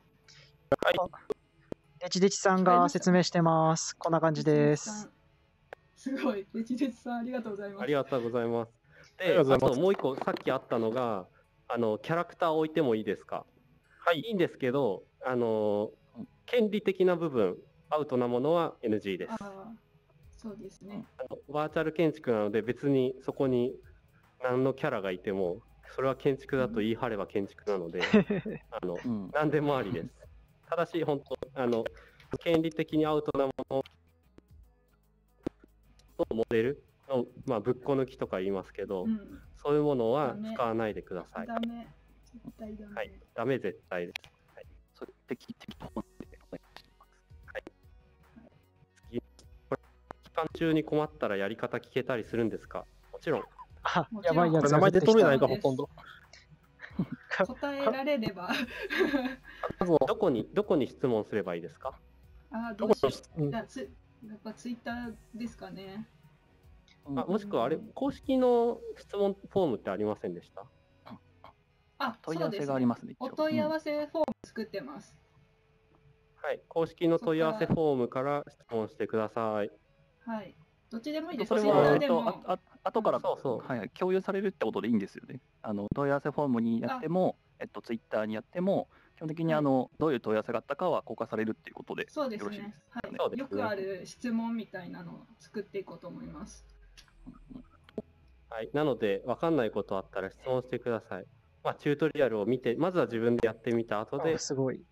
デチデチさんが説明してます。こんな感じです。。 すごい。デチデチさん、ありがとうございます。 ありがとうございます。 ありで、あがとうございますともう一個、さっきあったのが、あのキャラクター置いてもいいですか。はい、いいんですけど、あの権利的な部分、アウトなものは エヌジー です。 ああ、そうですね。 あのバーチャル建築なので、別にそこに何のキャラがいても、それは建築だと言い張れば建築なので、あのうん何でもありです。ただし、本当、あの権利的にアウトなもののモデルの、まあ、ぶっこ抜きとか言いますけど、 うん。 そういうものはダメ使わないでください。 ダメ。絶対ダメ。 はい、ダメ絶対です。はい、 それ適適当でお願いします。 次これ期間中に困ったらやり方聞けたりするんですか。もちろん。 あも、ちろんやばいやつこれ名前が出てきたで取れないか、ほとんど。 答えられれば。 まずはどこにどこに質問すればいいですか。 ああ、 どこどうしよう。 に、うんじゃあつやっぱツイッターですかね。 あもしくはあれ公式の質問フォームってありませんでした。 あ、 問い合わそうですね。 せがありますね、一応。 お問い合うんわせフォーム作ってます。 はい、公式の問い合わせフォームから質問してください。 はい。どっちでもいいです。 それツイッタは、えっと、 ーでも。 ああ後から、 そうそうはいはい、共有されるってことでいいんですよね。あの問い合わせフォームにやっても、えっと、ツイッターにやっても、基本的にはいあの、どういう問い合わせがあったかは公開されるっていうことでそうですよろしいでね。 すかね。 はい。 そうですねよくある質問みたいなのを作っていこうと思います。 はい、なので、分かんないことあったら質問してください。まあ、チュートリアルを見て、まずは自分でやってみた後であ、すごい。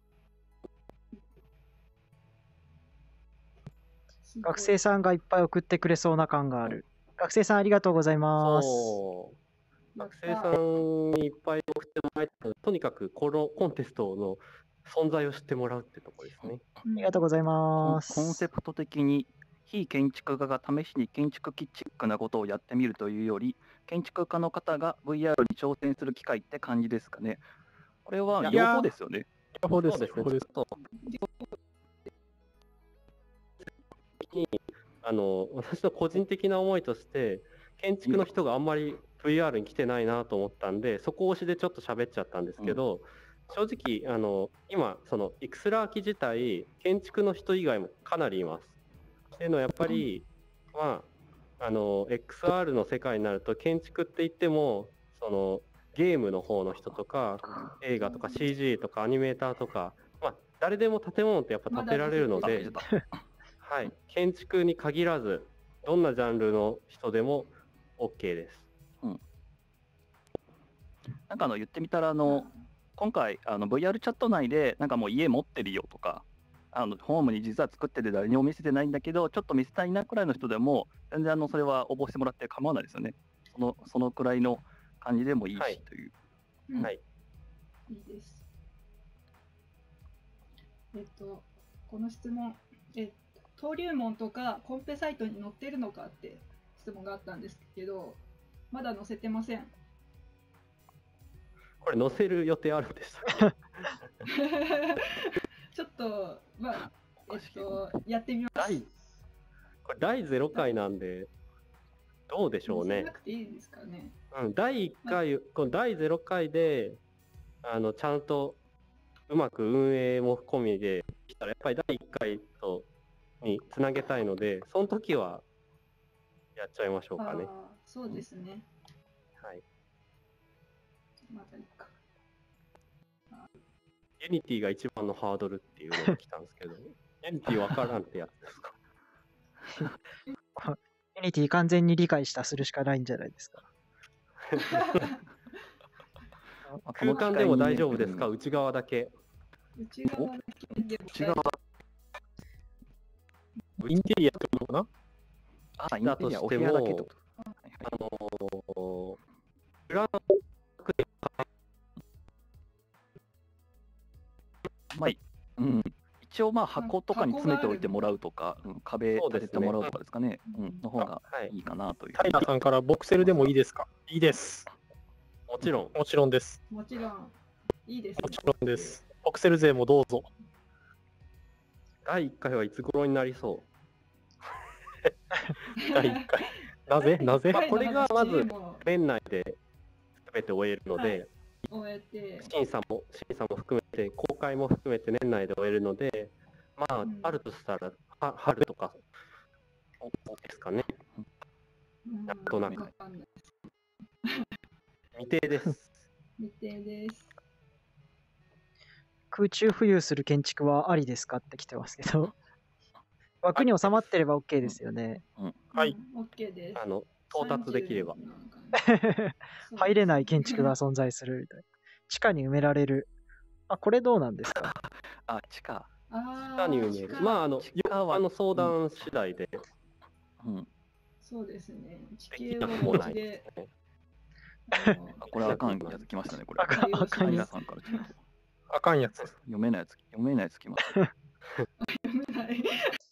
すごい学生さんがいっぱい送ってくれそうな感がある。学生さんありがとうございます。 そうやった学生さんにいっぱい送ってもらいたいのでとにかくこのコンテストの存在を知ってもらうってところですね。 うんありがとうございコンます。 コンセプト的に、非建築家が試しに建築キッチックなことをやってみるというより、建築家の方が ブイアール に挑戦する機会って感じですかね。これはいや両方ですよね。 両方です、 そうですね。 両方です。 ちょっとあの私の個人的な思いとして建築の人があんまり ブイアール に来てないなと思ったんでそこ推しでちょっと喋っちゃったんですけど、正直あの今その X ラーキ自体建築の人以外もかなりいます。っていうのはやっぱり、まああの エックスアール の世界になると建築って言ってもそのゲームの方の人とか映画とか シージー とかアニメーターとか、まあ、誰でも建物ってやっぱ建てられるのあ、 で出、たはい、建築に限らずどんなジャンルの人でも OK です。 なんかあの言ってみたらあの、今回あの ブイアール チャット内でなんかもう家持ってるよとか、あのホームに実は作ってて誰にも見せてないんだけどちょっと見せたいなくらいの人でも全然あのそれは応募してもらって構わないですよね。そのそのくらいの感じでもいいし、 はいという。 うんはい、 いいです。えっと、この質問、え登竜門とかコンペサイトに載ってるのかって質問があったんですけど、まだ載せてません。 これ載せる予定あるんでしたっけ？ ちょっと、まあ、えっと、やってみます。 第これだいゼロかいなんでどうでしょうね載せな。くていいですかね。 うん、だいいっかい、このだいゼロかいで、あの、ちゃんとうまく運営も込みできたら、やっぱりだいいっかいとにつなげたいので、その時はやっちゃいましょうかね。 ああ、そうですね。 はい。 まだいいか。 ユニティが一番のハードルっていうのが来たんですけど、ユニティわからんってやつですか。 ユニティ完全に理解したするしかないんじゃないですか。 空間でも大丈夫ですか、内側だけ。 内側だけでも内側インテリアってことかな？ あ、インテリア、お部屋だけってこと。はいはいあのー、裏のまあ、うん、一応まあ箱とかに詰めておいてもらうとか、うん、壁そうですね立ててもらうとかですかね、うん、の方がはい、 いいかなという。 タイラーさんからボクセルでもいいですか？いいです。 もちろん、 もちろんです。 もちろん、いいですねもちろんです。ボクセル勢もどうぞ。 だいいっかいはいつ頃になりそうだいいっかい。なぜなぜまあこれがまずも年内で全て終えるので、 はい終えて、 審査も審査も含めて公開も含めて年内で終えるので、まあ、 うんあるとしたらは春とかですかね。 うんなんとなくわかんない未定です。 未定です。 空中浮遊する建築はありですかって来てますけど、枠に収まってれば OK ですよね。 はい。 うん、OK です。 あの到達できれば。 さんじゅうなんかね入れない建築が存在するみたいな。地下に埋められる。あ、これどうなんですか？ あ、地下。 あ地下に埋める。まああの地下はあの相談次第でうん、 そうですね。地で形をきなくもない持ちでですね。 あのあこれあかんやつ来ましたね、これ。 あかんあかんタイやつ。 ラーさんからちょっとあかんやつ。 読めないやつ、読めないやつ来ました。 読めない。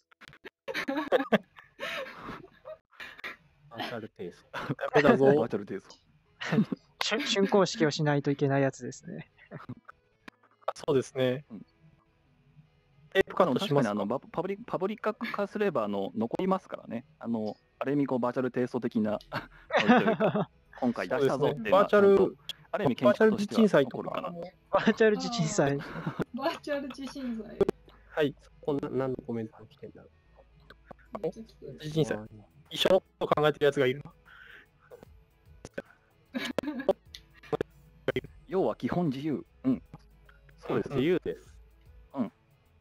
バーチャルテイスト。 ダメだぞ。 バーチャルテイスト。 竣竣工式をしないといけないやつですね。 そうですねうん。 テープカットしますか？ 確かにあのバパブリパブリック化すればあの残りますからね。あのある意味こうバーチャルテイスト的なノリというか今回出したぞっていうのはバーチャルちゃんとある意味建バーチャル地築としては震祭と残るかな。 かも、 バーチャル地震祭。 バーチャル地震祭。 はい、 こんな、何のコメントが来てんだろめっちゃ来てる地震祭。一緒のこと考えてるやつがいるな。 要は基本自由。うん。 う。そうです、 うん自由です。 うん。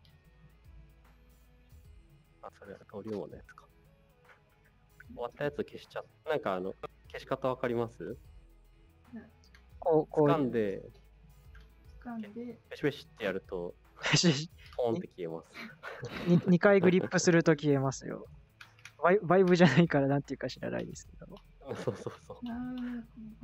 あ、それは通りようのやつか。終わったやつ消しちゃった。なんかあの、消し方わかります？ こう、こう掴んで、 掴んで、 ペシペシってやると、 しポーンって消えます。 ににかいグリップすると消えますよ。バイバイブじゃないからなんていうか知らないですけど。 そうそうそう。 あー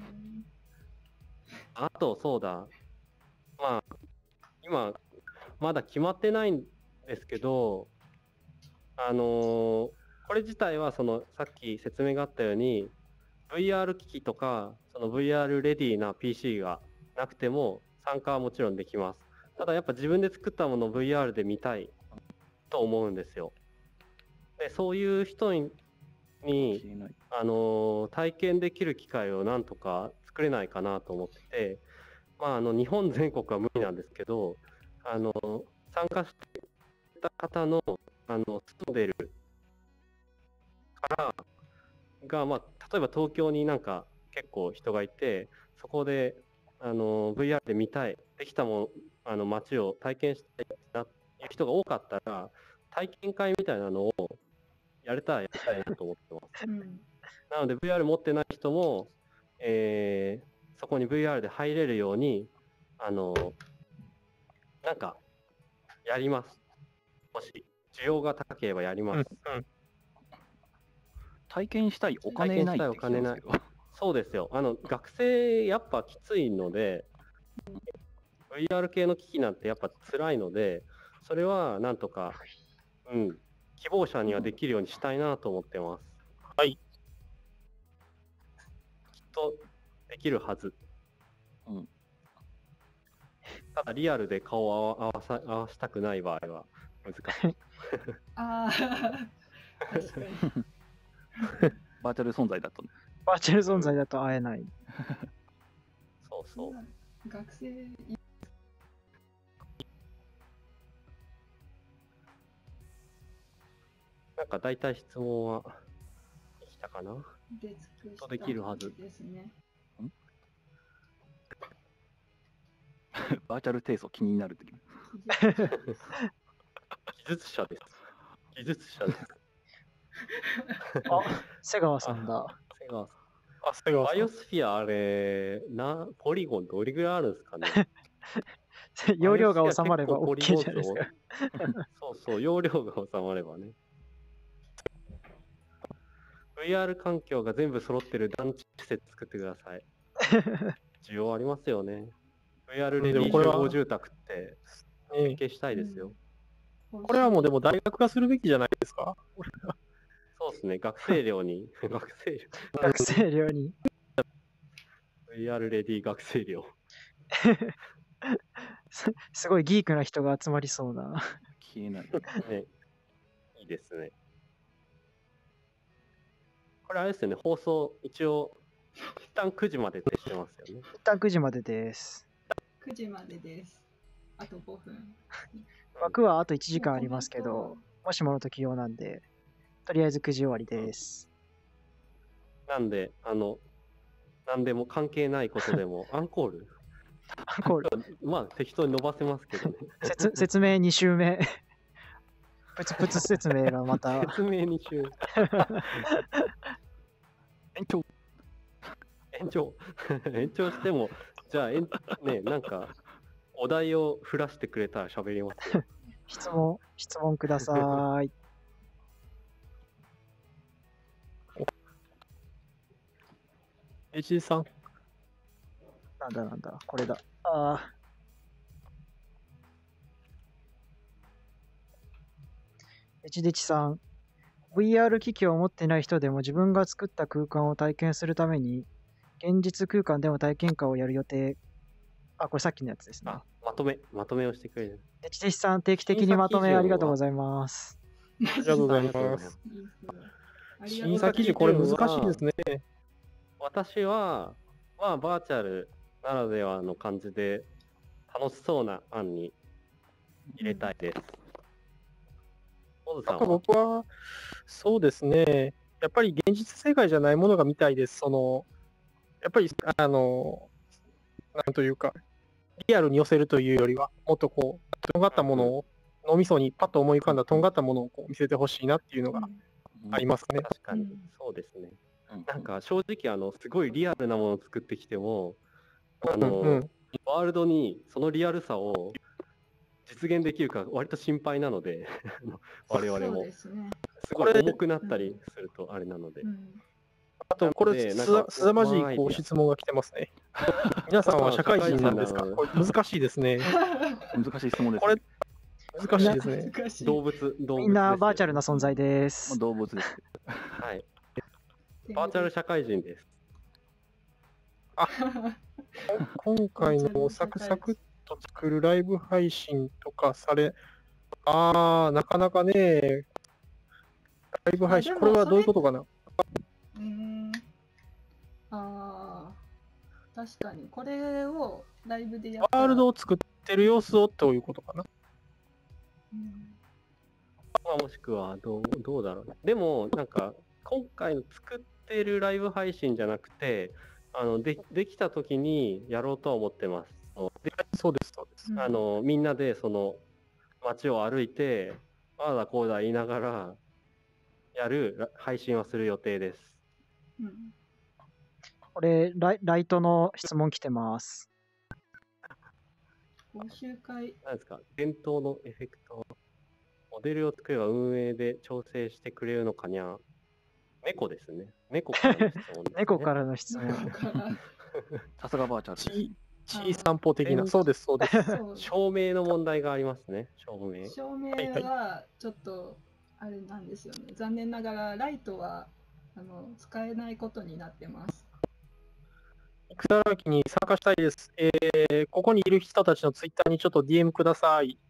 あと、そうだ。まあ、今、まだ決まってないんですけど、あのーこれ自体は、その、さっき説明があったように、ブイアール 機器とか、その ブイアール レディーな ピーシー がなくても、参加はもちろんできます。ただやっぱ自分で作ったものを ブイアール で見たいと思うんですよ。で、そういう人に、に消えない。 あのー体験できる機会をなんとか作れないかなと思ってて、まあ、あの日本全国は無理なんですけど、あの参加していた方のあの住んでるからが、まあ、例えば東京になんか結構人がいて、そこであの ブイアール で見たい、できたもあの街を体験したいなっていう人が多かったら、体験会みたいなのをやれたらやりたいなと思ってます。 うん。 なので ブイアール 持ってない人も、えーそこに ブイアール で入れるように、あの、なんか、やります。もし、需要が高ければやります。 うんうん体験したいお金ないって聞いてますけど。 そうですよ。あの、学生、やっぱきついので、ブイアール 系の機器なんてやっぱ辛いので、それはなんとか、うん、希望者にはできるようにしたいなと思ってます。 はい。 きっとできるはず。 うん。 ただ、リアルで顔を合わさ合わしたくない場合は難しい。 ああ、確かに。 バーチャル存在だとね。 バーチャル存在だと会えない。 そうそう。 学生、 なんか大体質問はできたかな。 で尽くしたできるはずですね。 バーチャルテイスト気になるとき。 技術者です。技術者です。 あ、瀬川さんだ。 瀬川さん。 あ、瀬川さんバイオ。スフィア、あれ、な、ポリゴンどれぐらいあるんですかね。 容量が収まればバイオスフィ OK アじゃないですか。 結構ポリゴン数そうそう、容量が収まればね。ブイアール 環境が全部揃ってる団地施設作ってください。需要ありますよね。ブイアール レディー集でもこれは合住宅ってええ設計したいですよ。 これはもうでも大学がするべきじゃないですか。 そうですね、学生寮に、学生寮、 学生寮に。 ブイアール レディー学生寮。 すすごいギークな人が集まりそうな。 消えない。 ね、いいですね。これあれですよね、放送一応、一旦くじまでってしてますよね。 一旦くじまでです。 くじまでです。あとごふん。 枠はあといちじかんありますけど、もしもの時用なんで、とりあえずくじ終わりです。 なんで、あの、なんでも関係ないことでも、アンコールアンコール。 まあ、適当に伸ばせますけどね。 説説明に週目。プツプツ説明がまた。 説明に週。 延長。 延長。延長しても、じゃあ、えんね、なんか、お題を振らしてくれたら喋りますよ。 質問、質問ください。 エイチディーさん。 なんだなんだ、これだ。ああ。エチデチさん、ブイアール 機器を持ってない人でも自分が作った空間を体験するために、現実空間でも体験会をやる予定。あ、これさっきのやつですね。 あ、まとめ、まとめをしてくれる。 エチデチさん、定期的にまとめありがとうございます。 あありがとうございます。審査基準、これ難しいですね。 私は、まあ、バーチャルならではの感じで楽しそうな案に入れたいです。オズさなんかんは僕は、そうですね、やっぱり現実世界じゃないものが見たいです。その、やっぱり、あの、なんというか、リアルに寄せるというよりは、もっとこう、とんがったものを、脳みそにパッと思い浮かんだとんがったものをこう見せてほしいなっていうのがありますね。 確かにうんそうですね。 うんなんか正直あのすごいリアルなものを作ってきても、あうんの、 うんワールドにそのリアルさを実現できるか割と心配なので我々もそうですね。 すごい重くなったりするとあれなので、 うん。 あと、これ、 なのですさなんかすさまじいワンアイディアこう質問が来てますね。皆さんは社会人なんですか？ 社会人なのこれ難しいですね。 難しい質問です、 これ、難しいですね。 難しい。 動物動物ですよみんなバーチャルな存在ですまあ、。動物です。 はい、バーチャル社会人です。 今回のサクサクっと作るライブ配信とかされ、あー、なかなかね、ライブ配信、 あでもこれはどういうことかな。 うーん。ああ、確かに。これをライブでやったら。 ワールドを作ってる様子をということかな。 うんまあ、もしくはどうどうだろうね。でもなんか今回の作ってるライブ配信じゃなくて、あのでできた時にやろうとは思ってます。そのでそうです、そうです。 うんあのみんなでその街を歩いてああだこうだ言いながらやるら配信はする予定です。 うんこれライ、ライトの質問来てます。 講習会。 何ですか、伝統のエフェクト。モデルを作れば運営で調整してくれるのかにゃ。猫ですね。猫からの質問です、ね。 猫からの質問。 からさすがバーチャルです。 ち、ち散歩的な、そうです、そうです。 そう照明の問題がありますね。照明。 照明はちょっとあれなんですよね。残念ながらライトはあの使えないことになってます。 草木に参加したいです。えー、ここにいる人たちのツイッターにちょっと ディーエム ください。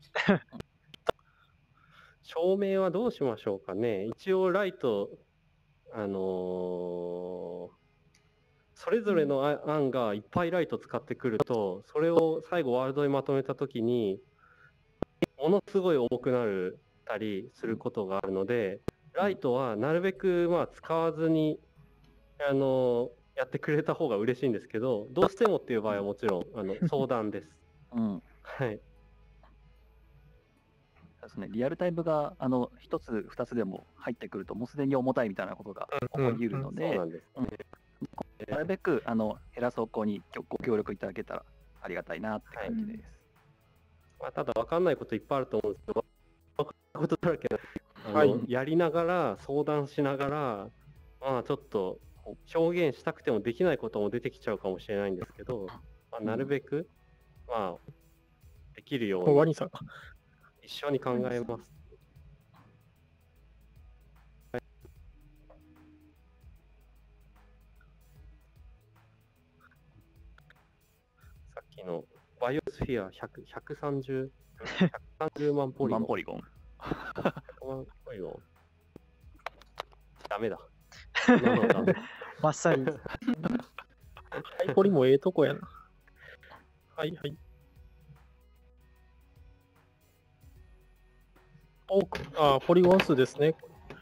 照明はどうしましょうかね。一応ライト、あのーそれぞれのあ案がいっぱいライト使ってくると、それを最後ワールドにまとめたときに、ものすごい重くなるたりすることがあるので、ライトはなるべくまあ使わずに、あのーやってくれた方が嬉しいんですけど、どうしてもっていう場合はもちろんあの相談です。 うん。 はい。 そうですね。リアルタイムがあの一つ二つでも入ってくるともうすでに重たいみたいなことが起こり得るのそうで、 なんですね。 なるべくあの減らす方向にご協力いただけたらありがたいなって感じです。 まあ、ただ分かんないこといっぱいあると思うんですけど、分かんないことだらけなんであの、 はいやりながら相談しながら、まあちょっと表現したくてもできないことも出てきちゃうかもしれないんですけど、まあ、なるべく、まあできるようにもうワニさん。 一緒に考えます。さっきのバイオスフィアひゃく、ひゃくさんじゅう、ひゃくさんじゅうまんポリゴン。 マンポリゴン。 ひゃくまんポリゴン。ダメだ。そんなのはダメ。 バッサリ。 ハイポリもええとこやな。はいはい。多く、あ、ポリゴン数ですね。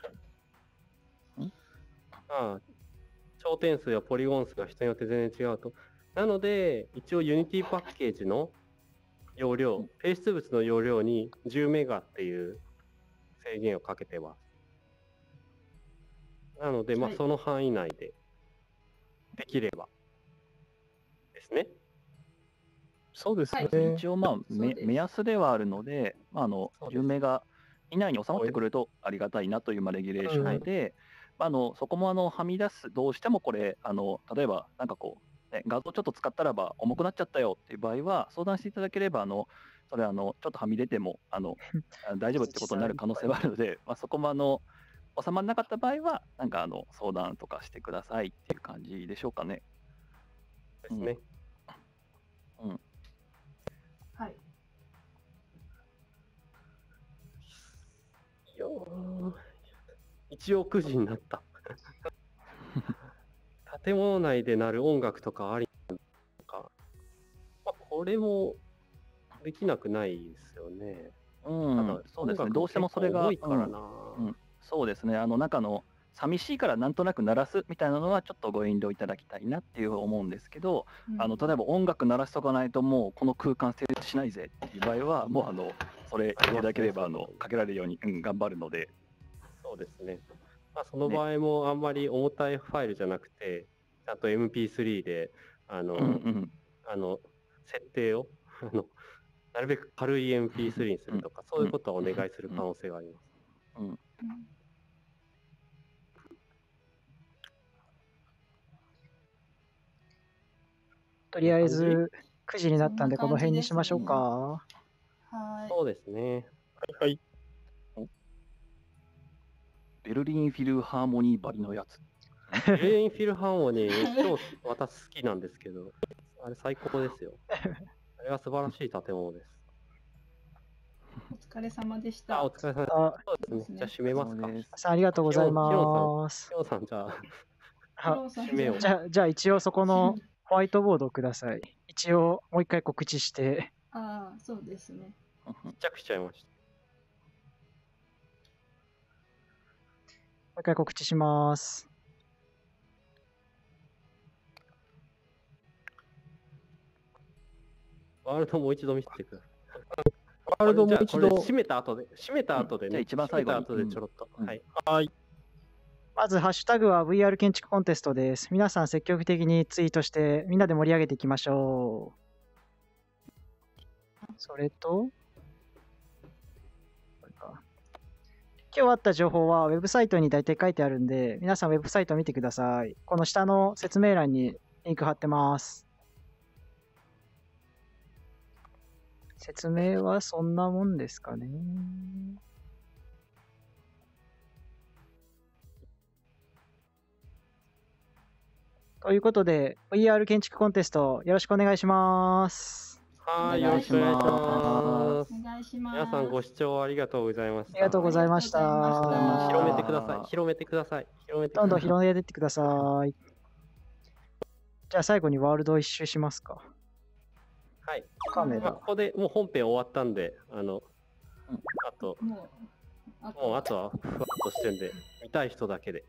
ああ、頂点数やポリゴン数が人によって全然違うと。なので、一応 Unity パッケージの容量、提出物の容量にじゅうメガっていう制限をかけてます。なので、まあはいその範囲内でできればですね。 そうですね。 はい一応まあめそうです目安ではあるので、まあ、あのそうですじゅうメガ以内に収まってくれるとありがたいなというまあレギュレーションで、まあ、あのそこもあのはみ出す、どうしてもこれあの例えばなんかこう、ね、画像ちょっと使ったらば重くなっちゃったよっていう場合は相談していただければあのそれあのちょっとはみ出てもあのあ大丈夫ってことになる可能性はあるので、まあ、そこもあの収まらなかった場合はなんかあの相談とかしてくださいっていう感じでしょうかね。 ですね。 はい。 いやーいちおくじになった。建物内で鳴る音楽とかありなのか。 それもできなくないですよね。 うん、 ただそうですね。 音楽どうしてもそれが、 結構重いからな。 うんうんそうですね。あの中の寂しいからなんとなく鳴らすみたいなのはちょっとご遠慮いただきたいなっていう思うんですけど、あの例えば音楽鳴らしとかないともうこの空間成立しないぜっていう場合はもうあのそれ言っていただければあのかけられるように、うん、頑張るので。 そうですね。まあ、その場合もあんまり重たいファイルじゃなくて、ちゃんと エムピースリー で、あの、 うんうんあの設定をあのなるべく軽い エムピースリー にするとか、そういうことはお願いする可能性があります。 うんうんとりあえずくじになったんで、このそんな感じ辺にしましょうか。 はーい。 そうですね。 はいはい。 ベルリンフィルハーモニーばりのやつ。 ベルリンフィルハーモニー、超私好きなんですけど、あれ最高ですよ。あれは素晴らしい建物です。 お疲れ様でした。 あ、お疲れ様です。 あ、 そうですね。じゃあ閉めますか。 そうですさんありがとうございます。 ヒロさん、じゃあ、 あローさん締めをじゃあ、じゃあ一応そこのホワイトボードをください。一応もう一回告知して。 ああ、そうですね。 ちっちゃくしちゃいました。 もう一回告知します。 ワールドもう一度見せてください。 ワールドもう一度じゃあこれ閉めた後で、閉めた後でね、 うんじゃあ一番最後に閉めた後でちょろっと。 うんはい。 はい。 まずハッシュタグは ブイアール 建築コンテストです。皆さん積極的にツイートしてみんなで盛り上げていきましょう。それと、これか。今日あった情報はウェブサイトに大体書いてあるんで、皆さんウェブサイト見てください。この下の説明欄にリンク貼ってます。説明はそんなもんですかね。ということで、ブイアール 建築コンテストよろしくお願いします。 はい、 お願いしよろしくお願いしまます。 お願いします。 皆さんご視聴ありがとうございました。 ありがとうございましありがとうございましたた。 広めてください。広めてください。広めてください。 どんどん広げてってください。じゃあ最後にワールド一周しますか。 はい。 カメまあ、 ラ。 ここでもう本編終わったんで、あの、 うんあと、 もう、あもうあとはふわっとしてんで、見たい人だけで。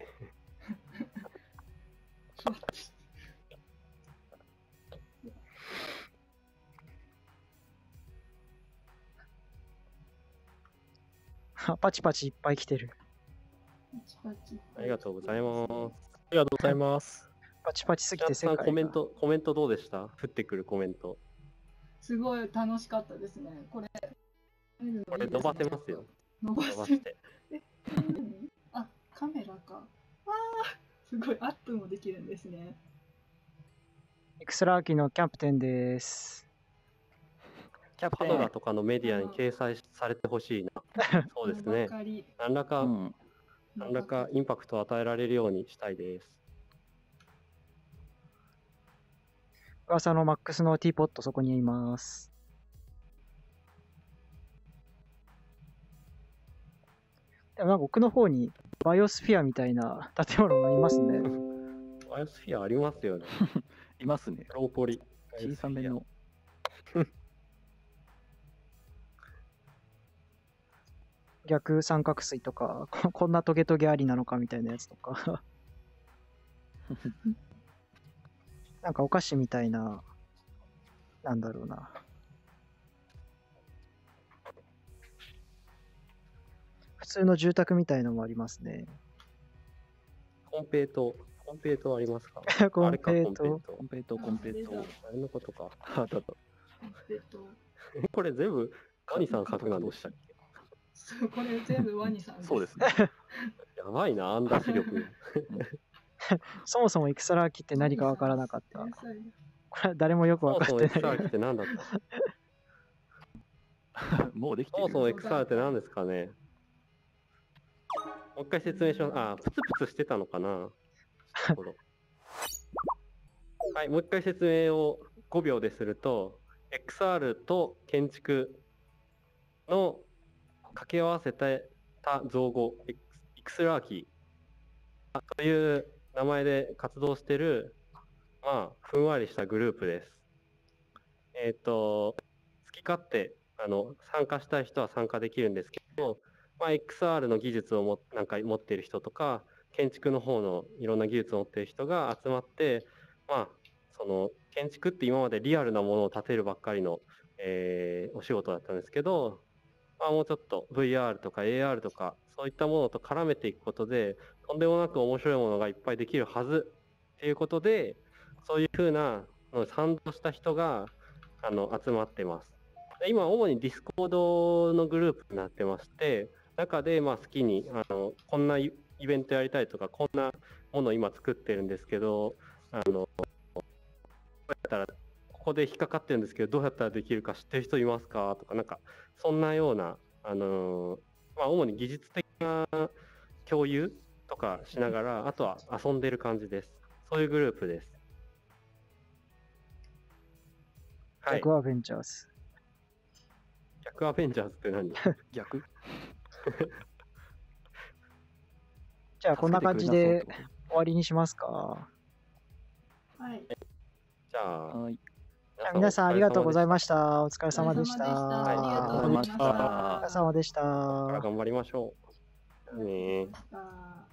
あパチパチいっぱい来てる。 パチパチありがとうございます。 ありがとうございます。 パチパチすぎてちゃんさん世界が。 コメント、コメントどうでした？降ってくるコメント。 すごい楽しかったですね。これ、 これ伸ばせますよ。 伸ばせ伸ばして。 え、何あ、カメラか。あーすごい、アップもできるんですね。 エクスラーキのキャンプ店です。 キャプテン。 パドラとかのメディアに掲載されてほしいな。そうですねわ。かり何らか、 うん何らかインパクトを与えられるようにしたいです。 噂のマックスのティーポットそこにいます。でもなんか奥の方にバイオスフィアみたいな建物がいますね。 バイオスフィアありますよね。 いますね。 ローポリ。 小さめの。 逆三角錐とか、ここんなトゲトゲありなのかみたいなやつとか。なんかお菓子みたいな、なんだろうな。普通の住宅みたいのもありますね。 コンペイト、コンペイトありますか？ コンあれかペイト。 コンペイト。 コンペイト、コンペイト。 あれのことか。 あだと。 えっと、 これ全部、ワニさん書くなんでしたっけ？ そうこれ全部ワニさんです。 そうですね。 やばいな、アンダー視力。 そもそもエクサラーキって何かわからなかった。 天才これは誰もよくそわかってもそもエクサーない。 ルって何だったもうできてる。 そもそもエクサールって何ですかね？もう一回説明します。あ、プツプツしてたのかな？なるほど。はい、もう一回説明をごびょうですると、エクスアール と建築の掛け合わせた造語、エクスラーキーという名前で活動している、まあ、ふんわりしたグループです。 えっ、と、好き勝手、あの、参加したい人は参加できるんですけど、まあ、エックスアール の技術をもなんか持っている人とか、建築の方のいろんな技術を持っている人が集まって、まあ、その建築って今までリアルなものを建てるばっかりの、えーお仕事だったんですけど、まあ、もうちょっと ブイアール とか エーアール とかそういったものと絡めていくことで、とんでもなく面白いものがいっぱいできるはずっていうことで、そういうふうなの賛同した人があの集まってます。で今、主にディスコードのグループになってまして、中でまあ好きにあのこんなイイベントやりたいとか、こんなものを今作ってるんですけど、あのどうやったら、ここで引っかかってるんですけど、どうやったらできるか知ってる人いますかとか、なんかそんなような、あのまあ、主に技術的な共有とかしながら、あとは遊んでる感じです。そういうグループです。はい。 逆アベンジャーズ。 逆アベンジャーズって何逆じゃあ、こんな感じ助けてくれでなそうってこ終わりにしますか。 はい。 じゃあと、はい。 皆さんありがとうございましした。お疲れ様でした。 お疲れ様でしたありがとうございました。 お疲れ様でした。 た。頑張りましょう。ねえあー